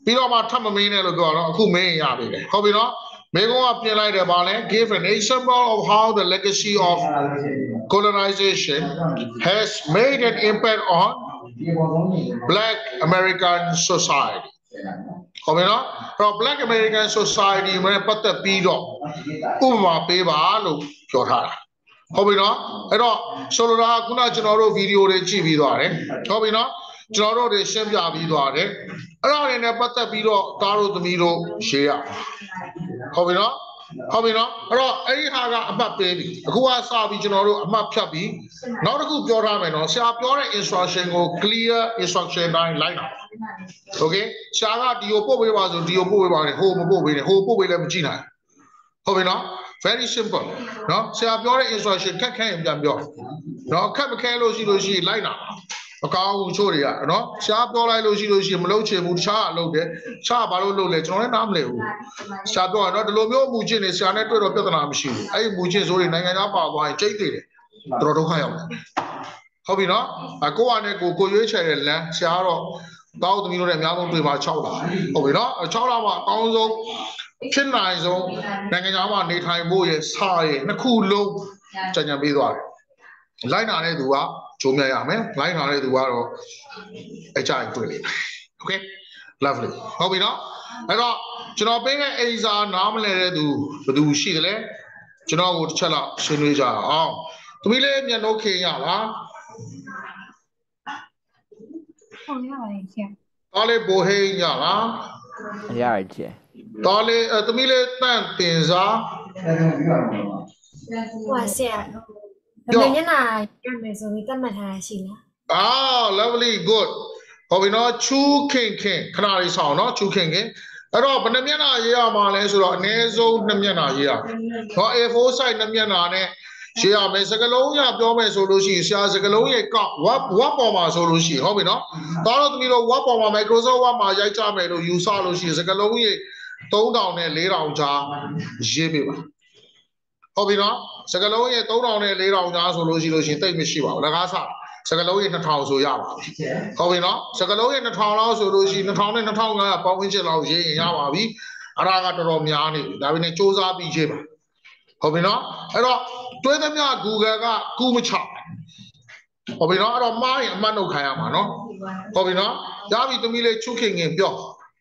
ပြီးတော့မှထပ်မမင်းနဲ့လို့ပြောတော့အခုမင်းရပြီလေဟုတ်ပြီနော်မေကုန်းကပြင်လိုက်တယ်ဗာလဲ give an example of how the legacy of colonization has made an impact on Black American society ဟုတ်ပြီနော်အဲ့တော့ Black American society မှာပတ်သက်ပြီးတော့ဥပမာပေးပါလို့ပြောထားတာဟုတ်ပြီနော်အဲ့တော့ဆိုလိုတာကခုနကျွန်တော်တို့ဗီဒီယိုတွေကြည့်ပြီးသွားတယ်ဟုတ်ပြီနော်ကျွန်တော်တို့တွေရှင်းပြပြီးသွားတယ်အဲ့ဒါတွေနဲ့ပတ်သက်ပြီးတော့သားတို့သမီးတို့ရှင်းရဟုတ်ပြီနော်ဟုတ်ပြီနော်အဲ့တော့အဲ့ဒီဟာကအမှတ်ပေးပြီအခုကစပြီးကျွန်တော်တို့အမှတ်ဖြတ်ပြီးနောက်တစ်ခုပြောထားမယ်နော်ဆရာပြောတဲ့ instruction ကို clear instruction တိုင်းလိုက်တာ okay ဆရာကဒီကိုပို့ပေးပါဆိုဒီကိုပို့ပေးပါနဲ့ဟိုမပို့ပေးနဲ့ဟိုပို့ပေးလည်းမကြည့်နိုင်ဟုတ်ပြီနော် very simple နော်ဆရာပြောတဲ့ instruction ခက်ခဲရင်ပြန်ပြောနော်ခက်မခဲလို့ရှိလို့ရှိရင်လိုက်တာမကောင်းဘူးချို့တွေကနော်ရှားပြောလိုက်လို့ရှိလို့ရှိရင်မလုပ်ချင်ဘူးတခြားအလုပ်တယ်ရှားဘာလို့လုပ်လဲကျွန်တော်လည်းနားမလည်ဘူးရှားပြောရင်တော့ဒီလိုမျိုးမူချင်းနေဆရာနဲ့တွေ့တော့ပြဿနာမရှိဘူးအဲ့ဒီမူချင်းဆိုရင်နိုင်ငံသားပါသွားရင်ကြိတ်သေးတယ်တော်တော်ဒုက္ခရောက်တယ်ဟုတ်ပြီနော်အကိုကနဲ့ကိုကိုရွေးချယ်တဲ့လမ်းဆရာကတော့တောက်သမီးတို့နဲ့အများဆုံးတွေ့ပါ၆လဟုတ်ပြီနော်၆လမှာအကောင်းဆုံးဖြစ်နိုင်ဆုံးနိုင်ငံသားမှာနေထိုင်ဖို့ရစာရနှစ်ခုလုံးကြံကြံပေးသွားတယ်လိုက်နာတဲ့သူကဂျုံမြရမယ်လိုက်နာတဲ့သူကတော့အကြိုက်တွေ့လိမ့်မယ် okay lovely ဟုတ်ပြီနော်အဲ့တော့ကျွန်တော်ပေးတဲ့အိစာနားမလဲတဲ့သူဘယ်သူရှိတယ်လဲကျွန်တော်ကိုတစ်ချက်လောက်ရှင်းပြကြအောင်သမီးလေးမျက်နှာခင်ရလားဟုတ်ရပါတယ်ဆရာတော်လေးဘိုဟိန်းရလားရရကျဲတော်လေးသမီးလေးတန့်တင်စားဟိုဆရာဘယ်မျက်နှာရမယ်ဆိုပြီးတတ်မှတ်ထားရရှိလားအာ lovely good ဟောပြီနော်ချူခင်ခင်ခဏလေးဆောင်နော်ချူခင်ခင်အဲ့တော့ဘယ်နှမျက်နှာရေးရမှာလဲဆိုတော့အနည်းဆုံးနှစ်မျက်နှာရေးရဟော A four size နှစ်မျက်နှာနဲ့ရေးရမယ်စကလုံးရပြောမယ်ဆိုလို့ရှိရင်ဆရာစကလုံးရဲ့ကောက် web web ပေါ်မှာဆိုလို့ရှိရင်ဟုတ်ပြီနော်တော်တော်သမီးတို့ web ပေါ်မှာ Microsoft Word မှာရိုက်ကြမယ်လို့ယူဆလို့ရှိရင်စကလုံးရဲ့သုံးထောင်နဲ့လေးထောင်ကြားရေးပေးပါဟုတ်ပြီနော်စကလုံးရဲ့သုံးထောင်နဲ့လေးထောင်ကြားဆိုလို့ရှိလို့ရှိရင်တိတ်မရှိပါဘူးလကားစားစကလုံးရဲ့နှစ်ထောင်ဆိုရပါပြီဟုတ်ပြီနော်စကလုံးရဲ့နှစ်ထောင်လောက်ဆိုလို့ရှိရင်နှစ်ထောင်နဲ့နှစ်ထောင်ကပေါင်းဝန်းကျင်လောက်ရေးရင်ရပါပြီအရာကတော်တော်များနေပြီဒါပေမဲ့စူးစမ်းပြီးရေးပါဟုတ်ပြီနော်အဲ့တော့တွေးသမျှ Google ကကူးမချဟုတ်ပြီနော်အဲ့တော့မှားရင်အမှတ်နှုတ်ခံရမှာနော်ဟုတ်ပြီနော်ရပြီသမီးလေးချုပ်ခင်ခင်ပြော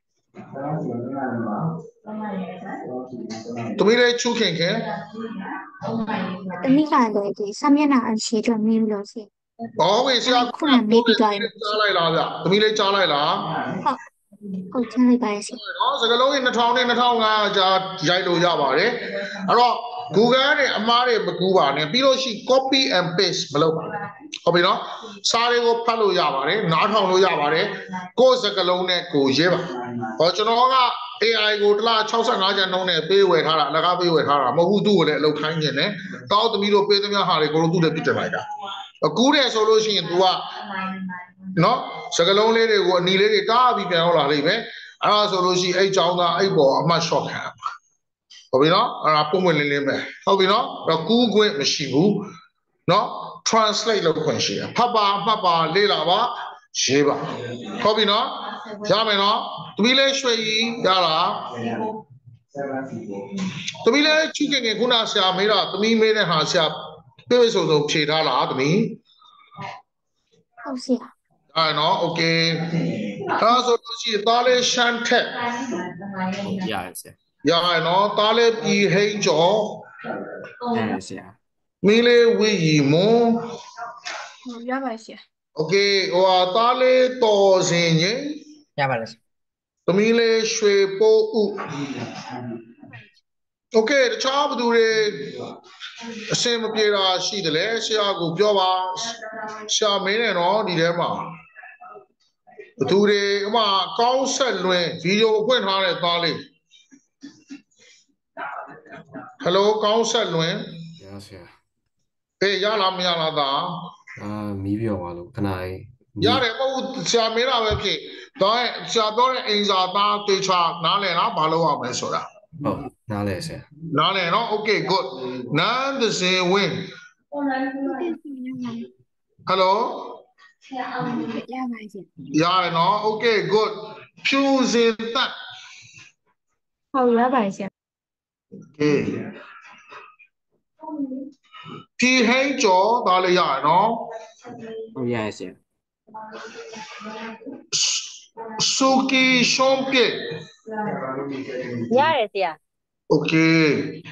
သမီးလေးချုပ်ခင်ခင်သမီးကလည်းဒီစာမျက်နှာအရှိအတွက်မင်းလို့ရှိဘောဝေဆရာခုနမေးပြီးကြားလိုက်လားဗျသမီးလေးကြားလိုက်လားဟုတ်ဟုတ်ကြားလိုက်ပါရဲ့ရှင်နော်စကလုံးကြီးနှစ်ထောင်နဲ့နှစ်ထောင်ငါးကြားရိုက်လို့ရပါတယ်အဲ့တော့ Google နဲ့အမားတွေမကူပါနဲ့ပြီးလို့ရှိ copy and paste မလုပ်ပါနဲ့ဟုတ်ပြီနော်စာတွေကိုဖတ်လို့ရပါတယ်နားထောင်လို့ရပါတယ်ကိုယ်စကလုံးနဲ့ကိုရေးပါဟောကျွန်တော်က A I ကိုတစ်လား65ကျန်နှုန်းနဲ့ပေးဝယ်ထားတာအလကားပေးဝယ်ထားတာမဟုတ်ဘူးသူ့ကိုလည်းအလုပ်ခိုင်းနေတယ်တောက်သမီးတို့ပေးသမျှဟာတွေကိုတို့သူ့လည်းပြစ်တယ်လိုက်တာကူးတယ်ဆိုလို့ရှိရင် तू ကနော်စကလုံးလေးတွေကိုအနီလေးတွေတားပြီးပြန်ရောက်လာလိမ့်မယ်အဲ့ဒါဆိုလို့ရှိရင်အဲ့ကြောင်းသားအဲ့ပေါ်အမှတ် short ခံရမှာဟုတ်ပြီနော်အဲ့ဒါပုံမှန်လင်းလင်းပဲဟုတ်ပြီနော်အဲ့တော့ကူးခွင့်မရှိဘူးနော် translate လုပ်ခွင့်ရှိတယ်ဖတ်ပါမှတ်ပါလေ့လာပါရေးပါဟုတ်ပြီနော်ရမယ်နော်သမီးလေးရွှေကြီးရလားသမီးလေးချူခင်ခင်ခုနဆရာမေးတာသမီးမေးတဲ့ဟာဆရာပြေပြေဆုံးဆုံးဖြေထားလားသမီးဟုတ်ဆရာအဲ့နော်โอเคဒါဆိုလို့ရှိရင်သားလေးရှမ်းထက်ရတယ်ဆရာရရနော်သားလေးပြည်ဟိန်းကျော်ရတယ်ဆရာမီးလေးဝီရီမွန်ဟုတ်ရပါဆရာโอเคဟိုသားလေးတော်စင်ကြီးရပါတယ်သမီးလေးရွှေပိုးဥโอเคတခြားဘသူတွေအစင်မပြေတာရှိတယ်လေဆရာကိုပြောပါဆရာမင်းနဲ့နော်ဒီထဲမှာဘသူတွေဥမာကောင်းဆက်လွင်ဗီဒီယိုဖွင့်ထားတဲ့သားလေးဟယ်လိုကောင်းဆက်လွင်ရဆရာအေးရလားမရလားသားအာမီးပြောပါလို့ခဏလေးရတယ်မဟုတ်ဆရာမင်းလာပဲဖြစ်တော့ဆရာပြောတဲ့အင်စာသားတေချာနားလည်လားဘာလို့ရမလဲဆိုတာဟုတ်နားလဲဆရာနားလည်နော် okay good နန်းသစင်ဝင်းဟယ်လိုရပါရှင်ရတယ်နော် okay good ဖြူစင်သက်ဟုတ်ရပါတယ်ဆရာ okay ဖြီဟိန်းကျော်ဒါလည်းရရနော်ဟုတ်ရရဲ့ဆရာ Suki Shomke ရတယ်ဆရာ okay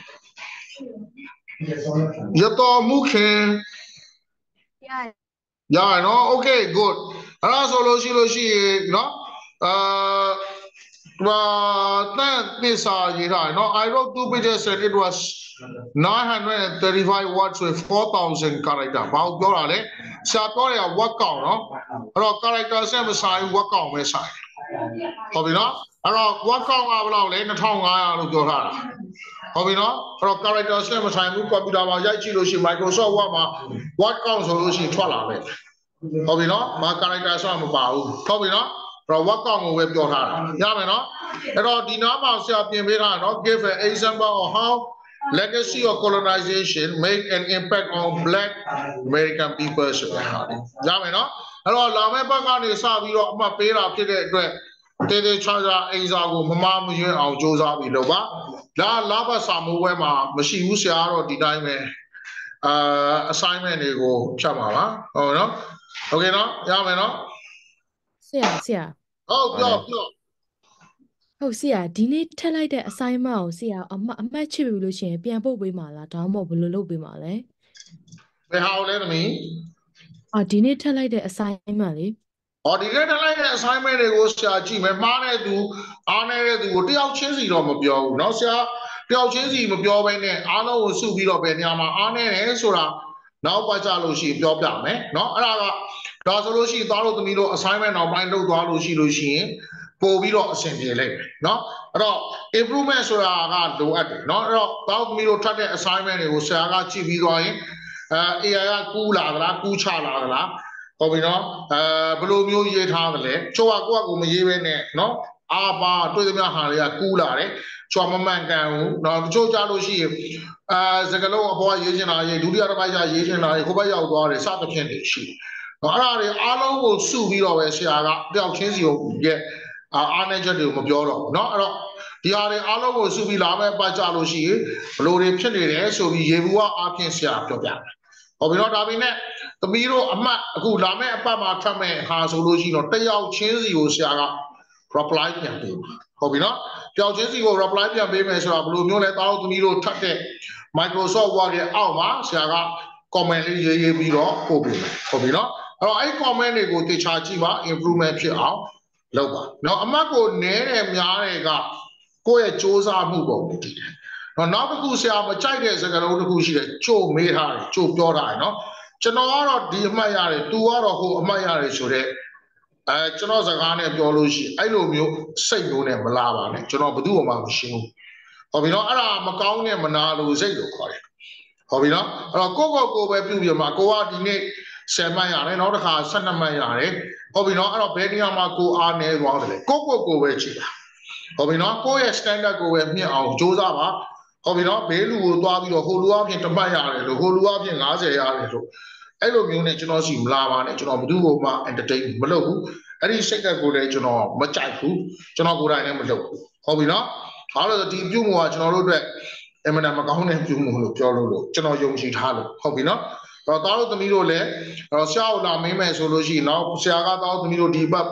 ရတော်မူခင်ရတယ်ရရနော် okay good အဲ့ဒါဆိုလို့ရှိလို့ရှိရင်နော်အာဘာတန်ပစ္စာရေးထားနော် I wrote two pages and it was nine hundred thirty-five words with four thousand character ဘာပြောတာလဲရှားပြောရ word count နော်အဲ့တော့ character ဆက်မဆိုင် word count ပဲဆိုင်ဟုတ်ပြီနော်အဲ့တော့ word count ကဘယ်လောက်လဲtwo thousand five hundredလို့ပြောထားတာဟုတ်ပြီနော်အဲ့တော့ character ဆက်မဆိုင်ဘူး computer မှာရိုက်ကြည့်လို့ရှိရင် Microsoft Word မှာ word count ဆိုလို့ရှိရင်ထွက်လာမယ်ဟုတ်ပြီနော်မ character ဆက်မပါဘူးဟုတ်ပြီနော်အဲ့တော့ word count ကိုပဲပြောထားတာရမယ်နော်အဲ့တော့ဒီနားမှာဆရာပြင်ပေးထားနော် give an example of how legacy of colonization make an impact on black American people ဆိုတာရမယ်နော်အဲ့တော့လာမယ့်ဘက်ကနေစပြီးတော့အမှတ်ပေးတာဖြစ်တဲ့အတွက်တေးသေးချာချာအိမ်စာကိုမမမယွင်းအောင်စူးစမ်းပြီးလုပ်ပါဒါလာဘစာမိုးဘဲမှာမရှိဘူးဆရာတော့ဒီတိုင်းပဲအာ assignment တွေကိုဖြတ်ပါပါဟုတ်နော်โอเคနော်ရမယ်နော်ဆရာဆရာဟုတ်ပြောပြောဟုတ်ဆရာဒီနေ့ထက်လိုက်တဲ့ assignment ကိုဆရာအမှတ်အမှတ်ချစ်ပြီလို့ရှိရင်ပြန်ပို့ပေးမှာလားဒါမှမဟုတ်ဘယ်လိုလုပ်ပေးမှာလဲဘယ်ဟာလဲသမီးအော်ဒီနေ့ထက်လိုက်တဲ့ assignment လေအော်ဒီနေ့ထက်လိုက်တဲ့ assignment တွေကိုဆရာကြည့်မယ်မှားတဲ့သူအားနေတဲ့သူကိုတယောက်ချင်းစီတော့မပြောဘူးเนาะဆရာတယောက်ချင်းစီမပြောဘဲနဲ့အားလုံးကိုစုပြီးတော့ဘယ်နေရာမှာအားနေတယ်ဆိုတာနောက်ပတ်ကြလို့ရှိရင်ပြောပြမယ်เนาะအဲ့ဒါကဒါဆိုလို့ရှိရင်သားတို့သမီးတို့ assignment နောက်ပိုင်းလုပ်သွားလို့ရှိလို့ရှိရင်ပို့ပြီးတော့အဆင်ပြေလိမ့်မယ်เนาะအဲ့တော့ improvement ဆိုတာကလိုအပ်တယ်เนาะအဲ့တော့သားတို့သမီးတို့ထပ်တဲ့ assignment တွေကိုဆရာကကြည့်ပြီးသွားရင်အဲ A I ကကူးလာသလားကူးချလာသလားဟုတ်ပြီနော်အဲဘယ်လိုမျိုးရေးထားသလဲချို့ကကိုယ့်အကူမရေးဘဲနဲ့နော်အာပါတွေ့သမျှဟာတွေကကူးလာတယ်ချို့မမှန်ကန်ဘူးနော်ချို့ကြလို့ရှိရင်အဲစကလုံးအပေါ်ရေးချင်တာရေးဒုတိယတစ်ပိုင်းကျရေးချင်တာရေးခိုးဘက်ရောက်သွားတယ်စသဖြင့်နေရှိတယ်နော်အဲ့ဒါတွေအားလုံးကိုစုပြီးတော့ပဲဆရာကတယောက်ချင်းစီကိုရဲ့အားနည်းချက်တွေကိုမပြောတော့ဘူးနော်အဲ့တော့ဒီဟာတွေအားလုံးကိုစုပြီးလာမဲ့ပတ်ကြလို့ရှိရင်ဘလို့တွေဖြစ်နေတယ်ဆိုပြီးရေဘူးကအားဖြင့်ဆရာပြောပြတယ်ဟုတ်ပြီနော်ဒါပေမဲ့သမီးတို့အမှတ်အခုလာမဲ့အပတ်မှာထပ်မဲ့ဟာဆိုလို့ရှိရင်တော့တယောက်ချင်းစီကိုဆရာက reply ပြန်ပေးပါဟုတ်ပြီနော်တယောက်ချင်းစီကို reply ပြန်ပေးမယ်ဆိုတာဘယ်လိုမျိုးလဲသားတို့သမီးတို့ထပ်တဲ့ Microsoft Word ရဲ့အောက်မှာဆရာက comment လေးရေးရေးပြီးတော့ပို့ပေးမယ်ဟုတ်ပြီနော်အဲ့တော့အဲ့ comment တွေကိုတေချာကြည့်ပါ improvement ဖြစ်အောင်လုပ်ပါနော်အမှတ်ကိုနည်းတယ်များတယ်ကကိုယ့်ရဲ့စ조사မှုပုံတည်တယ်နော်နောက်တစ်ခုဆရာမကြိုက်တဲ့စကားလုံးတစ်ခုရှိတယ်ကြို့မေးထားတယ်ကြို့ပြောထားတယ်နော်ကျွန်တော်ကတော့ဒီအမှတ်ရတယ် तू ကတော့ဟိုအမှတ်ရတယ်ဆိုတော့အဲကျွန်တော်စကားနဲ့ပြောလို့ရှိအဲ့လိုမျိုးစိတ်မျိုးနဲ့မလာပါနဲ့ကျွန်တော်ဘယ်သူမှမရှင်းဘူးဟုတ်ပြီနော်အဲ့ဒါမကောင်းတဲ့မနာလို့စိတ်လို့ခေါ်တယ်ဟုတ်ပြီနော်အဲ့တော့ကိုကိုကိုပဲပြုပြမှာကိုကဒီနေ့ဆယ်မှတ်ရတယ်နောက်တစ်ခါဆယ်နှစ်မှတ်ရတယ်ဟုတ်ပြီနော်အဲ့တော့ဘယ်နေရာမှာကိုအားနေသွားတယ်ကိုကိုကိုပဲကြည့်တာဟုတ်ပြီနော်ကိုရဲ့ standard ကိုပဲမြင့်အောင်စူးစမ်းပါဟုတ်ပြီနော်ဘေးလူကိုသွားပြီးတော့ဟိုလူအပြင်တစ်ပတ်ရတယ်လို့ဟိုလူအပြင်၅၀ရတယ်လို့အဲ့လိုမျိုးနဲ့ကျွန်တော်စီမလာပါနဲ့ကျွန်တော်ဘယ်သူ့ကိုမှ entertain မလုပ်ဘူးအဲ့ဒီစိတ်ကကိုလည်းကျွန်တော်မကြိုက်ဘူးကျွန်တော်ကိုယ်တိုင်လည်းမလုပ်ဘူးဟုတ်ပြီနော်ဘာလို့လဲဒီပြုမှုကကျွန်တော်တို့အတွက်အမှန်တမ်းမကောင်းတဲ့ပြုမှုလို့ပြောလို့လို့ကျွန်တော်ယုံကြည်ထားလို့ဟုတ်ပြီနော်တော့သားတို့သမီးတို့လည်းဆရာကိုလာမင်းမယ်ဆိုလို့ရှိရင်တော့ဆရာကသားတို့သမီးတို့ဒီဘက်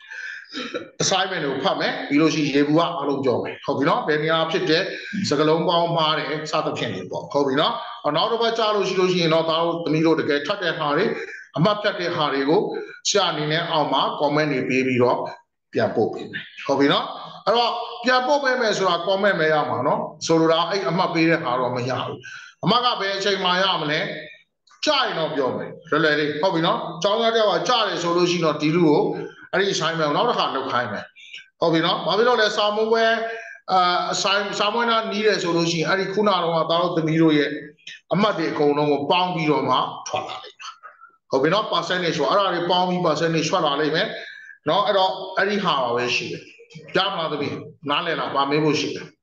assignment ကိုဖတ်မယ်ပြီးလို့ရှိရင်ရေဘူးကအလုံးပြောမယ်ဟုတ်ပြီနော်ဘယ်နေရာဖြစ်တဲ့စကလုံးပေါင်းမှားတယ်စသဖြင့်တွေပေါ့ဟုတ်ပြီနော်နောက်တစ်ပတ်ကြာလို့ရှိလို့ရှိရင်တော့သားတို့သမီးတို့တကယ်ထပ်တဲ့ဟာတွေအမှတ်ဖြတ်တဲ့ဟာတွေကိုဆရာအနေနဲ့အောက်မှာ comment တွေပေးပြီးတော့ပြန်ပို့ပေးမယ်ဟုတ်ပြီနော်အဲ့တော့ပြန်ပို့ပေးမယ်ဆိုတာ comment ပဲရမှာနော်ဆိုလိုတာအဲ့အမှတ်ပေးတဲ့ဟာတော့မရဘူးအမှတ်ကဘယ်အချိန်မှရမလဲကြာရင်တော့ပြောမယ်လွယ်လွယ်လေးဟုတ်ပြီနော်ကျောင်းသားတယောက်ကကြာတယ်ဆိုလို့ရှိရင်တော့ဒီလူကိုအဲ့ဒီ assignment ကိုနောက်တစ်ခါလုပ်ခိုင်းမယ်ဟုတ်ပြီနော်ဘာဖြစ်လို့လဲစာမွေးပွဲအာ assignment စာမွေးနာနီးတယ်ဆိုလို့ရှိရင်အဲ့ဒီခုနကတော့သားတို့သမီးတို့ရဲ့အမှတ်တွေအကုန်လုံးကိုပေါင်းပြီးတော့မှထွက်လာလိမ့်မယ်ဟုတ်ပြီနော် percentage ဆိုအဲ့ဒါတွေပေါင်းပြီး percentage ထွက်လာလိမ့်မယ်နော်အဲ့တော့အဲ့ဒီဟာပါပဲရှိတယ်ကြားမလားသမီးနားလည်လားပါမေးဖို့ရှိတယ်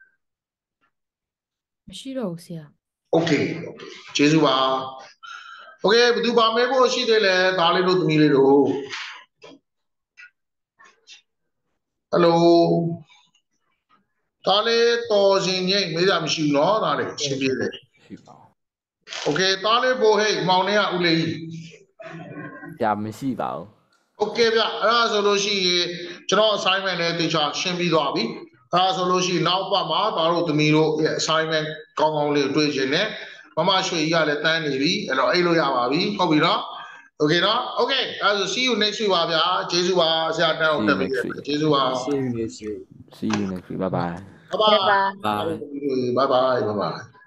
မရှိတော့ဘူးဆရာ okay ကျေးဇူးပါ okay ဘယ်သူပါမေးဖို့ရှိသေးလဲဒါလေးတို့သမီးလေးတို့ hello ဒါလေးတော်ရှင်ငိမ့်မေးတာမရှိဘူးနော်ဒါလေးရှင်းပြတယ်ရှိပါဘူး okay ဒါလေးပို့ဟဲ့မောင်လေးကဦးလေးကြီးဆရာမရှိပါဘူး okay ဗျအဲ့ဒါဆိုလို့ရှိရင်ကျွန်တော် assignment လည်းတေချာရှင်းပြီးသွားပြီအဲ့ဒါဆိုလို့ရှိရင်နောက်ပတ်မှာဒါတို့သမီးတို့ရဲ့ assignment ကောင်းကောင်းလေးတွေ့ချင်တယ်မမရွှေကြီးကလည်းတန်းနေပြီအဲ့တော့အိတ်လို့ရပါပြီဟုတ်ပြီနော် okay နော် okay အဲ့ဒါဆို see you next week ပါဗျာကျေးဇူးပါဆရာတန်းကိုတက်ပြီးကျေးဇူးပါ See you next week. see you next week bye bye bye bye Bye. bye bye bye bye